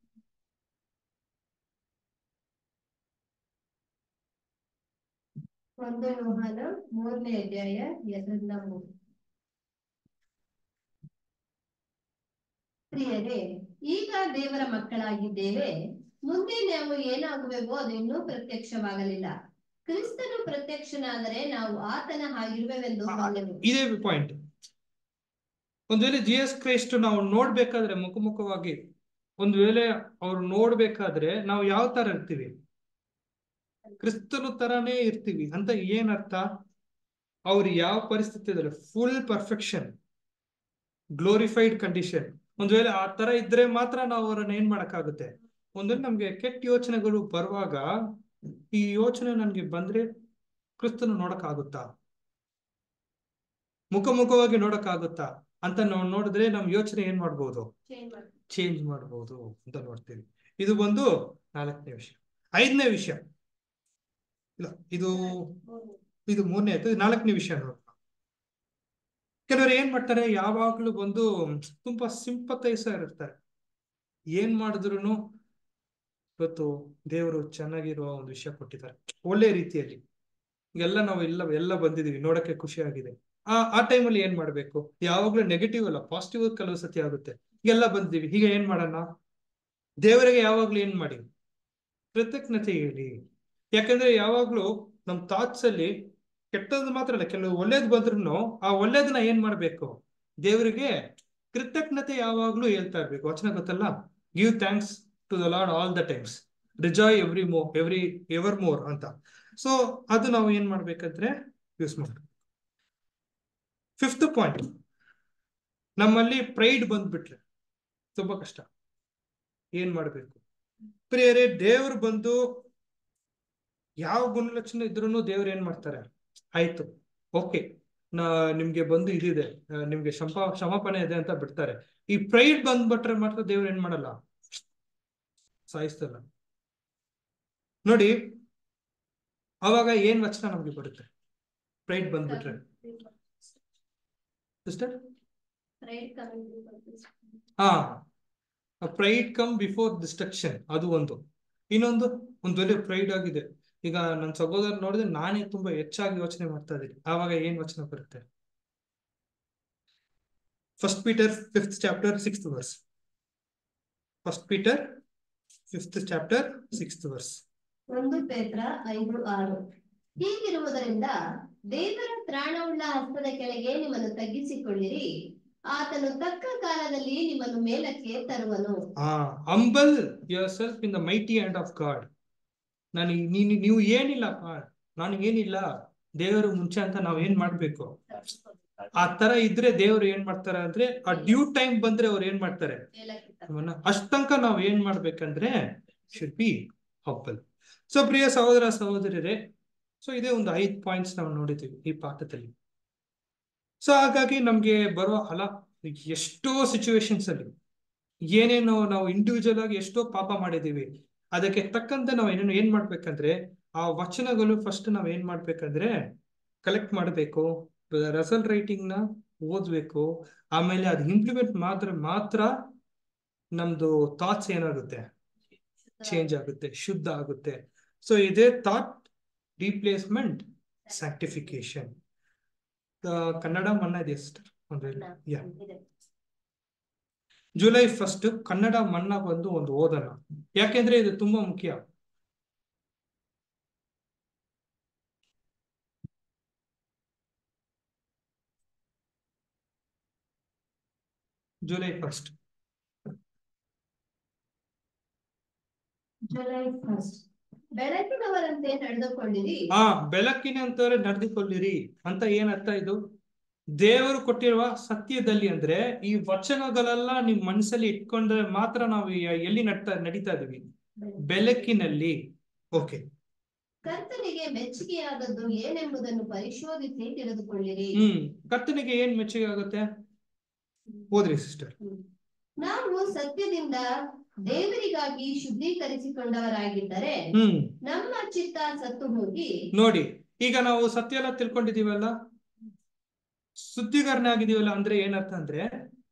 ಒಂದು ಯೋಹಾನ ಮೂರನೇ ಅಧ್ಯಾಯ ಎರಡರಿಂದ ಮೂರು. ಪ್ರಿಯರೇ, ಈಗ ದೇವರ ಮಕ್ಕಳಾಗಿದ್ದೇವೆ, ಮುಂದೆ ನಾವು ಏನಾಗುವೆವೋ ಅದು ಇನ್ನೂ ಪ್ರತ್ಯಕ್ಷವಾಗಲಿಲ್ಲ. ಕ್ರಿಸ್ತನು ಪ್ರತ್ಯಕ್ಷನಾದರೆ ನಾವು ಆತನ ಹಾಗಿರುವೆವೆಂದು ಬಲ್ಲೆವು. ಇದೇ ಪಾಯಿಂಟ್. ಒಂದ್ ವೇಳೆ ಜಿ ಎಸ್ ಕ್ರೈಸ್ಟ್ ನಾವು ನೋಡ್ಬೇಕಾದ್ರೆ ಮುಖಮುಖವಾಗಿ, ಒಂದ್ ವೇಳೆ ಅವ್ರು ನೋಡ್ಬೇಕಾದ್ರೆ ನಾವು ಯಾವ ತರ ಇರ್ತೀವಿ? ಕ್ರಿಸ್ತನ ತರಾನೇ ಇರ್ತೀವಿ ಅಂತ ಏನರ್ಥ? ಅವ್ರು ಯಾವ ಪರಿಸ್ಥಿತಿ ಇದ್ದಾರೆ, ಫುಲ್ ಪರ್ಫೆಕ್ಷನ್, ಗ್ಲೋರಿಫೈಡ್ ಕಂಡೀಷನ್. ಒಂದ್ ವೇಳೆ ಆ ತರ ಇದ್ರೆ ಮಾತ್ರ ನಾವು ಅವ್ರನ್ನ ಏನ್ ಮಾಡಕ್ಕಾಗುತ್ತೆ. ಒಂದ್ ನಮ್ಗೆ ಕೆಟ್ಟ ಯೋಚನೆಗಳು ಬರುವಾಗ ಈ ಯೋಚನೆ ನನ್ಗೆ ಬಂದ್ರೆ ಕ್ರಿಸ್ತನ ನೋಡಕ್ ಆಗುತ್ತಾ, ಮುಖಮುಖವಾಗಿ ನೋಡಕ್ ಆಗುತ್ತಾ ಅಂತ ನಾವು ನೋಡಿದ್ರೆ ನಮ್ ಯೋಚನೆ ಏನ್ ಮಾಡ್ಬೋದು, ಚೇಂಜ್ ಮಾಡ್ಬೋದು ಅಂತ ನೋಡ್ತೀವಿ. ಇದು ಬಂದು ನಾಲ್ಕನೇ ವಿಷಯ. ಐದನೇ ವಿಷಯ ಇಲ್ಲ, ಇದು ಇದು ಮೂರನೇ ಆಯ್ತು. ನಾಲ್ಕನೇ ವಿಷಯ ನೋಡೋಣ. ಕೆಲವರು ಏನ್ ಮಾಡ್ತಾರೆ, ಯಾವಾಗ್ಲೂ ಬಂದು ತುಂಬಾ ಸಿಂಪತೈಸರ್ ಇರ್ತಾರೆ. ಏನ್ ಮಾಡಿದ್ರು ಇವತ್ತು ದೇವರು ಚೆನ್ನಾಗಿರುವ ಒಂದು ವಿಷಯ ಕೊಟ್ಟಿದ್ದಾರೆ ಒಳ್ಳೆ ರೀತಿಯಲ್ಲಿ. ಎಲ್ಲ ನಾವು ಎಲ್ಲ ಎಲ್ಲ ಬಂದಿದೀವಿ, ನೋಡಕ್ಕೆ ಖುಷಿ ಆಗಿದೆ. ಆ ಆ ಟೈಮಲ್ಲಿ ಏನ್ ಮಾಡ್ಬೇಕು? ಯಾವಾಗ್ಲೂ ನೆಗೆಟಿವ್ ಅಲ್ಲ, ಪಾಸಿಟಿವ್ ಕೆಲವು ಸತಿ ಆಗುತ್ತೆ. ಎಲ್ಲ ಬಂದಿದೀವಿ, ಹೀಗೆ ಏನ್ ಮಾಡೋಣ? ದೇವರಿಗೆ ಯಾವಾಗ್ಲೂ ಏನ್ ಮಾಡಿ? ಕೃತಜ್ಞತೆ ಹೇಳಿ. ಯಾಕಂದ್ರೆ ಯಾವಾಗ್ಲೂ ನಮ್ ಥಾಟ್ಸ್ ಅಲ್ಲಿ ಕೆಟ್ಟದ್ದು ಮಾತ್ರ ಅಲ್ಲ, ಕೆಲವು ಒಳ್ಳೇದು ಬಂದ್ರು ಆ ಒಳ್ಳೇದನ್ನ ಏನ್ ಮಾಡ್ಬೇಕು? ದೇವರಿಗೆ ಕೃತಜ್ಞತೆ ಯಾವಾಗ್ಲೂ ಹೇಳ್ತಾ ಇರ್ಬೇಕು. ವಚನ ಗೊತ್ತಲ್ಲ, give thanks to the Lord all the times, rejoice every mo every ever more ಅಂತ. ಸೊ ಅದು ನಾವು ಏನ್ ಮಾಡ್ಬೇಕಂದ್ರೆ ಯೂಸ್ ಮಾಡ್ಬೇಕು. ಫಿಫ್ತ್ ಪಾಯಿಂಟ್, ನಮ್ಮಲ್ಲಿ ಪ್ರೈಡ್ ಬಂದ್ಬಿಟ್ರೆ ತುಂಬಾ ಕಷ್ಟ. ಏನ್ ಮಾಡ್ಬೇಕು ಪ್ರಿಯರೇ? ದೇವ್ರು ಬಂದು ಯಾವ ಗುಣಲಕ್ಷಣ ಇದ್ರೂ ದೇವ್ರು ಏನ್ ಮಾಡ್ತಾರೆ, ಆಯ್ತು ಓಕೆ ನಾ ನಿಮ್ಗೆ ಬಂದು ಇದಿದೆ, ನಿಮ್ಗೆ ಕ್ಷಮ ಕ್ಷಮಾಪಣೆ ಇದೆ ಅಂತ ಬಿಡ್ತಾರೆ. ಈ ಪ್ರೈಡ್ ಬಂದ್ಬಿಟ್ರೆ ಮಾತ್ರ ದೇವ್ರು ಏನ್ ಮಾಡಲ್ಲ, ಸಾಯಿಸ್ತಲ್ಲ. ನೋಡಿ ಅವಾಗ ಏನ್ ವಚನ ನಮ್ಗೆ ಬರುತ್ತೆ? ಪ್ರೈಡ್ ಬಂದ್ಬಿಟ್ರೆ ಸಿಸ್ಟರ್, ಹಾ, ಪ್ರೈಡ್ ಕಮ್ ಬಿಫೋರ್ ಡಿಸ್ಟ್ರಕ್ಷನ್, ಅದು ಒಂದು. ಇನ್ನೊಂದು, ಒಂದು ವೇಳೆ ಪ್ರೈಡ್ ಆಗಿದೆ, ಈಗ ನನ್ನ ಸಹೋದರ ನೋಡಿದ್ರೆ ನಾನೇ ತುಂಬಾ ಹೆಚ್ಚಾಗಿ ಯೋಚನೆ ಮಾಡ್ತಾ ಇದ್ದೀನಿ, ಆವಾಗ ಏನ್ ವಚನ ಬರುತ್ತೆ? First Peter fifth chapter sixth verse. First Peter fifth chapter sixth verse. ಒಂದು ಪೇತ್ರ ಐದು ಆರು. ಹೀಗಿರುವುದರಿಂದ ದೇವರ ತ್ರಾಣವುಳ್ಳ ಹಸ್ತದ ಕೆಳಗೆ ನಿಮ್ಮನ್ನು ತಗ್ಗಿಸಿಕೊಳ್ಳಿರಿ, ಆತನು ತಕ್ಕ ಕಾಲದಲ್ಲಿ ನಿಮ್ಮನ್ನು ಮೇಲಕ್ಕೆ ತರುವನು. ಆ humble yourself in the mighty hand of God. ನಾನು ನೀನು ನೀವು ಏನಿಲ್ಲಪ್ಪ, ನಾನು ಏನಿಲ್ಲ, ದೇವರು ಮುಂಚೆ ಅಂತ ನಾವ್ ಏನ್ ಮಾಡ್ಬೇಕು? ಆ ತರ ಇದ್ರೆ ದೇವ್ರು ಏನ್ ಮಾಡ್ತಾರೆ ಅಂದ್ರೆ, ಆ ಡ್ಯೂ ಟೈಮ್ ಬಂದ್ರೆ ಅವ್ರು ಏನ್ ಮಾಡ್ತಾರೆ, ಅಷ್ಟಂಕ ನಾವ್ ಏನ್ ಮಾಡ್ಬೇಕಂದ್ರೆ ಶುಡ್ ಬಿ ಹಂಬಲ್. ಸೊ ಪ್ರಿಯ ಸಹೋದರ ಸಹೋದರರೇ, ಸೊ ಇದೇ ಒಂದು ಐದ್ ಪಾಯಿಂಟ್ಸ್ ನಾವು ನೋಡಿದ್ದೀವಿ ಈ ಪಾಠದಲ್ಲಿ. ಸೊ ಹಾಗಾಗಿ ನಮ್ಗೆ ಬರೋ ಅಲ ಎಷ್ಟೋ ಸಿಚುವೇಶನ್ಸ್ ಅಲ್ಲಿ ಏನೇನೋ ನಾವು ಇಂಡಿವಿಜುವಲ್ ಆಗಿ ಎಷ್ಟೋ ಪಾಪ ಮಾಡಿದೀವಿ. ಅದಕ್ಕೆ ತಕ್ಕಂತೆ ನಾವು ಏನೇನು ಏನ್ ಮಾಡ್ಬೇಕಂದ್ರೆ, ಆ ವಚನಗಳು ಫಸ್ಟ್ ನಾವ್ ಏನ್ ಮಾಡ್ಬೇಕಂದ್ರೆ ಕಲೆಕ್ಟ್ ಮಾಡ್ಬೇಕು, ರೆಸಲ್ಟ್ ರೈಟಿಂಗ್ ನ ಓದ್ಬೇಕು. ಆಮೇಲೆ ಅದು ಇಂಪ್ಲಿಮೆಂಟ್ ಮಾತ್ರ ಮಾತ್ರ ನಮ್ದು ಥಾಟ್ಸ್ ಏನಾಗುತ್ತೆ, ಚೇಂಜ್ ಆಗುತ್ತೆ, ಶುದ್ಧ ಆಗುತ್ತೆ. ಸೊ ಇದೇ ಥಾಟ್ ರಿಪ್ಲೇಸ್ಮೆಂಟ್ ಸ್ಯಾಕ್ಟಿಫಿಕೇಶನ್. ಕನ್ನಡ ಮನ್ನಾ ಇದೆ sister, yeah July first Kannada manna ಬಂದು ಒಂದು ಓದೋಣ, ಯಾಕೆಂದ್ರೆ ಇದು ತುಂಬಾ ಮುಖ್ಯ. July first July first. ಬೆಳಕಿನವರಂತೆ ನಡೆದುಕೊಂಡಿರಿ. ಹಾ, ಬೆಳಕಿನಂತವರೆ ನಡೆದುಕೊಳ್ಳಿರಿ ಅಂತ ಏನ್ ಅರ್ಥ? ಇದು ದೇವರು ಕೊಟ್ಟಿರುವ ಸತ್ಯದಲ್ಲಿ, ಅಂದ್ರೆ ಈ ವಚನಗಳೆಲ್ಲ ನಿಮ್ ಮನಸ್ಸಲ್ಲಿ ಇಟ್ಕೊಂಡ್ರೆ ಮಾತ್ರ ನಾವು ಎಲ್ಲಿ ನಡ್ತಾ ನಡೀತಾ ಇದೀವಿ? ಬೆಳಕಿನಲ್ಲಿ. ಓಕೆ, ಕರ್ತನಿಗೆ ಮೆಚ್ಚುಗೆಯಾದದ್ದು ಏನೆಂಬುದನ್ನು ಪರಿಶೋಧಿಸಿ ತಿಳಿದುಕೊಳ್ಳಿರಿ. ಹ್ಮ್ ಕರ್ತನಿಗೆ ಏನ್ ಮೆಚ್ಚುಗೆ ಆಗುತ್ತೆ? ಓದ್ರಿ ಸಿಸ್ಟರ್. ನಾವು ಸತ್ಯದಿಂದ ದೇವರಿಗಾಗಿ ಶುದ್ಧೀಕರಿಸಿಕೊಂಡವರಾಗಿದ್ದರೆ ಹ್ಮ್ ನಮ್ಮ ಚಿತ್ತ ಸತ್ತು ಹೋಗಿ. ನೋಡಿ, ಈಗ ನಾವು ಸತ್ಯ ಎಲ್ಲ ತಿಳ್ಕೊಂಡಿದೀವಲ್ಲ, ಶುದ್ಧೀಕರಣ ಆಗಿದೀವಲ್ಲ, ಅಂದ್ರೆ ಏನರ್ಥ ಅಂದ್ರೆ,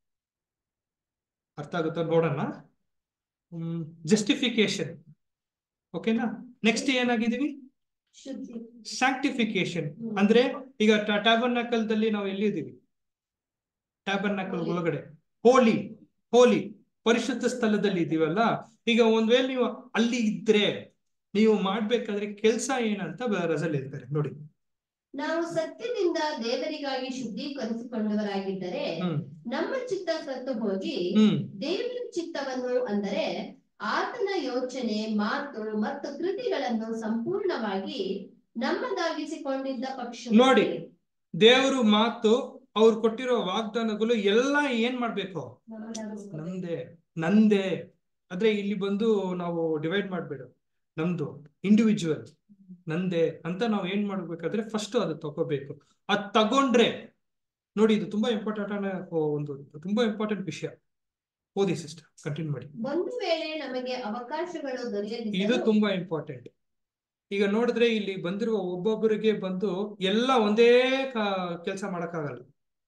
ಅರ್ಥ ಆಗುತ್ತಾ ನೋಡೋಣ. ಹ್ಮ್ ಜಸ್ಟಿಫಿಕೇಶನ್, ಓಕೆನಾ? ನೆಕ್ಸ್ಟ್ ಏನಾಗಿದೀವಿ? ಸ್ಯಾಂಕ್ಟಿಫಿಕೇಶನ್. ಅಂದ್ರೆ ಈಗ ಟ್ಯಾಬರ್ನಾಕಲ್ ದಲ್ಲಿ ನಾವು ಎಲ್ಲಿದ್ದೀವಿ? ಟ್ಯಾಬರ್ನಾಕಲ್ ಒಳಗಡೆ ಹೋಲಿ ಹೋಲಿ ಪರಿಶುದ್ಧ ಸ್ಥಳದಲ್ಲಿ ಇದೀವಲ್ಲ. ಈಗ ಒಂದ್ ವೇಳೆ ನೀವು ಅಲ್ಲಿ ಇದ್ರೆ ನೀವು ಮಾಡ್ಬೇಕಾದ್ರೆ ಕೆಲ್ಸ ಏನಂತ ರಸಲ್ ಹೇಳ್ತಾರೆ ನೋಡಿ. ನಾವು ಸತ್ಯದಿಂದ ದೇವರಿಗಾಗಿ ಶುದ್ಧೀಕರಿಸಿಕೊಂಡವರಾಗಿದ್ದರೆ ನಮ್ಮ ಚಿತ್ತ ಸತ್ತು ಹೋಗಿ ದೇವರ ಚಿತ್ತವನ್ನು, ಅಂದರೆ ಆತನ ಯೋಚನೆ, ಮಾತು ಮತ್ತು ಕೃತಿಗಳನ್ನು ಸಂಪೂರ್ಣವಾಗಿ ನಮ್ಮದಾಗಿಸಿಕೊಂಡಿದ್ದ ಪಕ್ಷ ನೋಡಿ, ದೇವರು ಮಾತು, ಅವ್ರು ಕೊಟ್ಟಿರೋ ವಾಗ್ದಾನಗಳು ಎಲ್ಲ ಏನ್ ಮಾಡ್ಬೇಕು? ನಮ್ದೇ ನಂದೇ. ಆದ್ರೆ ಇಲ್ಲಿ ಬಂದು ನಾವು ಡಿವೈಡ್ ಮಾಡ್ಬೇಡ, ನಮ್ದು ಇಂಡಿವಿಜುವಲ್ ನಂದೇ ಅಂತ ನಾವು ಏನ್ ಮಾಡ್ಬೇಕಾದ್ರೆ ಫಸ್ಟ್ ಅದು ತಗೋಬೇಕು. ಅದ್ ತಗೊಂಡ್ರೆ ನೋಡಿ, ಇದು ತುಂಬಾ ಇಂಪಾರ್ಟೆಂಟ್, ಒಂದು ತುಂಬಾ ಇಂಪಾರ್ಟೆಂಟ್ ವಿಷಯ. ಓದಿ ಸಿಸ್ಟರ್, ಕಂಟಿನ್ಯೂ ಮಾಡಿ. ಒಂದು ವೇಳೆ ನಮಗೆ ಅವಕಾಶಗಳು ದೊರೆಯದಿದ್ದರೂ, ಇದು ತುಂಬಾ ಇಂಪಾರ್ಟೆಂಟ್. ಈಗ ನೋಡಿದ್ರೆ ಇಲ್ಲಿ ಬಂದಿರುವ ಒಬ್ಬೊಬ್ಬರಿಗೆ ಬಂದು ಎಲ್ಲ ಒಂದೇ ಕೆಲಸ ಮಾಡಕ್ಕಾಗಲ್ಲ.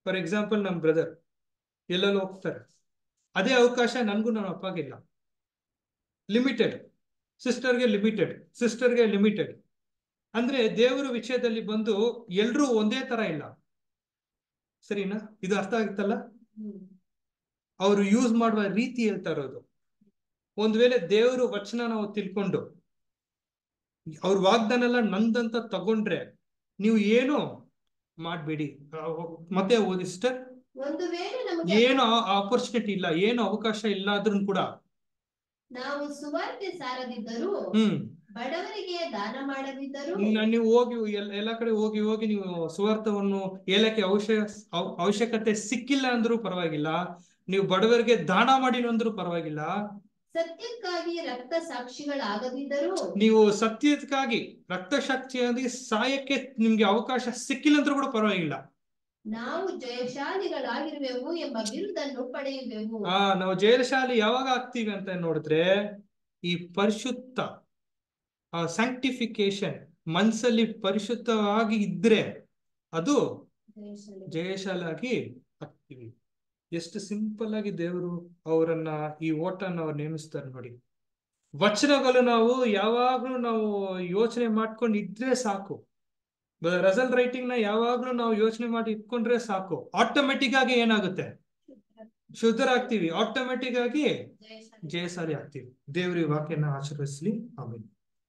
ಫಾರ್ ಎಕ್ಸಾಂಪಲ್ ನಮ್ ಬ್ರದರ್ ಎಲ್ಲೆಲ್ಲ ಹೋಗ್ತಾರೆ, ಅದೇ ಅವಕಾಶ ನನ್ಗೂ ನಮ್ಮ ಅಪ್ಪಗಿಲ್ಲ. ಲಿಮಿಟೆಡ್. ಸಿಸ್ಟರ್ಗೆ ಲಿಮಿಟೆಡ್, ಸಿಸ್ಟರ್ಗೆ ಲಿಮಿಟೆಡ್. ಅಂದ್ರೆ ದೇವರ ವಿಷಯದಲ್ಲಿ ಬಂದು ಎಲ್ರೂ ಒಂದೇ ತರ ಇಲ್ಲ. ಸರಿನಾ? ಇದು ಅರ್ಥ ಆಗುತ್ತಲ್ಲ? ಅವರು ಯೂಸ್ ಮಾಡುವ ರೀತಿ ಹೇಳ್ತಾ ಇರೋದು. ಒಂದ್ ವೇಳೆ ದೇವರು ವಚನ ನಾವು ತಿಳ್ಕೊಂಡು ಅವ್ರ ವಾಗ್ದಾನ ಎಲ್ಲ ನಂದಂತ ತಗೊಂಡ್ರೆ ನೀವು ಏನು ಮಾಡ್ಬೇಡಿ. ಮತ್ತೆ ಓದಿ ಸಿಸ್ಟರ್. ಒಂದು ವೇಳೆ ನಮಗೆ ಏನು ಆಪರ್ಚುನಿಟಿ ಇಲ್ಲ, ಏನು ಅವಕಾಶ ಇಲ್ಲ ಆದ್ರೂ ಕೂಡ ನಾವು ಸುವಾರ್ತೆ ಸಾರದಿದ್ದರೂ, ಹ್ಮ್ ಬಡವರಿಗೆ ದಾನ ಮಾಡದಿದ್ದರೂ, ನೀವು ಹೋಗಿ ಎಲ್ಲಾ ಕಡೆ ಹೋಗಿ ಹೋಗಿ ನೀವು ಸುವಾರ್ಥವನ್ನು ಹೇಳಕ್ಕೆ ಅವಶ್ಯ ಅವಶ್ಯಕತೆ ಸಿಕ್ಕಿಲ್ಲ ಅಂದ್ರೂ ಪರವಾಗಿಲ್ಲ, ನೀವು ಬಡವರಿಗೆ ದಾನ ಮಾಡಿಲ್ಲ ಅಂದ್ರೂ ಪರವಾಗಿಲ್ಲ, ಸತ್ಯಕ್ಕಾಗಿ ರಕ್ತ ಸಾಕ್ಷಿಗಳಾಗದಿದ್ದರೂ, ನೀವು ಸತ್ಯಕ್ಕಾಗಿ ರಕ್ತ ಸಾಕ್ಷಿಯಾಗಿ ಸಾಯಕ್ಕೆ ನಿಮ್ಗೆ ಅವಕಾಶ ಸಿಕ್ಕಿಲ್ಲ ಅಂದ್ರೂ ಕೂಡ ಪರವಾಗಿಲ್ಲ, ನಾವು ಜಯಶಾಲಿಗಳಾಗಿರುವೆವು ಎಂಬ ಬಿರುದನ್ನು ಪಡೆಯುವೆವು. ಆ ನಾವು ಜಯಶಾಲಿ ಯಾವಾಗ ಆಗ್ತೀವಿ ಅಂತ ನೋಡಿದ್ರೆ, ಈ ಪರಿಶುದ್ಧ ಸ್ಯಾಂಕ್ಟಿಫಿಕೇಶನ್ ಮನಸ್ಸಲ್ಲಿ ಪರಿಶುದ್ಧವಾಗಿ ಇದ್ರೆ ಅದು ಜಯಶಾಲಾಗಿ ಆಗ್ತೀವಿ. ಎಷ್ಟು ಸಿಂಪಲ್ ಆಗಿ ದೇವರು ಅವರನ್ನ ಈ ಓಟನ್ನ ಅವ್ರು ನೇಮಿಸ್ತಾರೆ ನೋಡಿ. ವಚನಗಳು ನಾವು ಯಾವಾಗ್ಲೂ ನಾವು ಯೋಚನೆ ಮಾಡ್ಕೊಂಡು ಇದ್ರೆ ಸಾಕು. ರಿಸಲ್ಟ್ ರೈಟಿಂಗ್ ನ ಯಾವಾಗ್ಲೂ ನಾವು ಯೋಚನೆ ಮಾಡಿ ಇಟ್ಕೊಂಡ್ರೆ ಸಾಕು, ಆಟೋಮೆಟಿಕ್ ಆಗಿ ಏನಾಗುತ್ತೆ, ಶುದ್ಧರಾಗ್ತೀವಿ, ಆಟೋಮೆಟಿಕ್ ಆಗಿ ಜಯಶಾಲಿ ಆಗ್ತೀವಿ. ದೇವ್ರ ಈ ವಾಕ್ಯನ ಆಶೀರ್ವದಿಸಲಿ. ಆಮೇಲೆ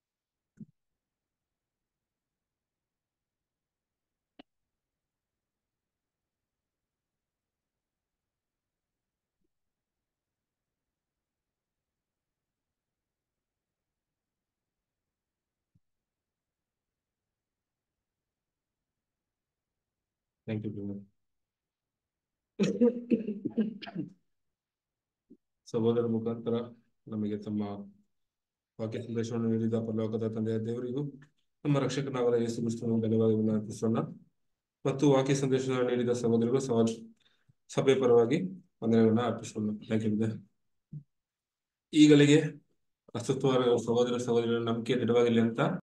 ಥ್ಯಾಂಕ್ ಯು. ಸಹೋದರ ಮುಖಾಂತರ ನಮಗೆ ತಮ್ಮ ವಾಕ್ಯ ಸಂದೇಶವನ್ನು ನೀಡಿದ ಪರಲೋಕದ ತಂದೆಯ ದೇವರಿಗೂ ನಮ್ಮ ರಕ್ಷಕನಾದ ಯೇಸು ಕ್ರಿಸ್ತನ ಧನ್ಯವಾದಗಳನ್ನು ಅರ್ಪಿಸೋಣ. ಮತ್ತು ವಾಕ್ಯ ಸಂದೇಶವನ್ನು ನೀಡಿದ ಸಹೋದರರು ಸಹೋದರ ಸಭೆ ಪರವಾಗಿ ವಂದನೆಗಳನ್ನ ಅರ್ಪಿಸೋಣ. Thank you. ಈಗಲಿಗೆ ಅಸ್ತಿತ್ವ ಸಹೋದರ ಸಹೋದರಿಗಳ ನಂಬಿಕೆ ದೃಢವಾಗಿರಲಿ ಅಂತ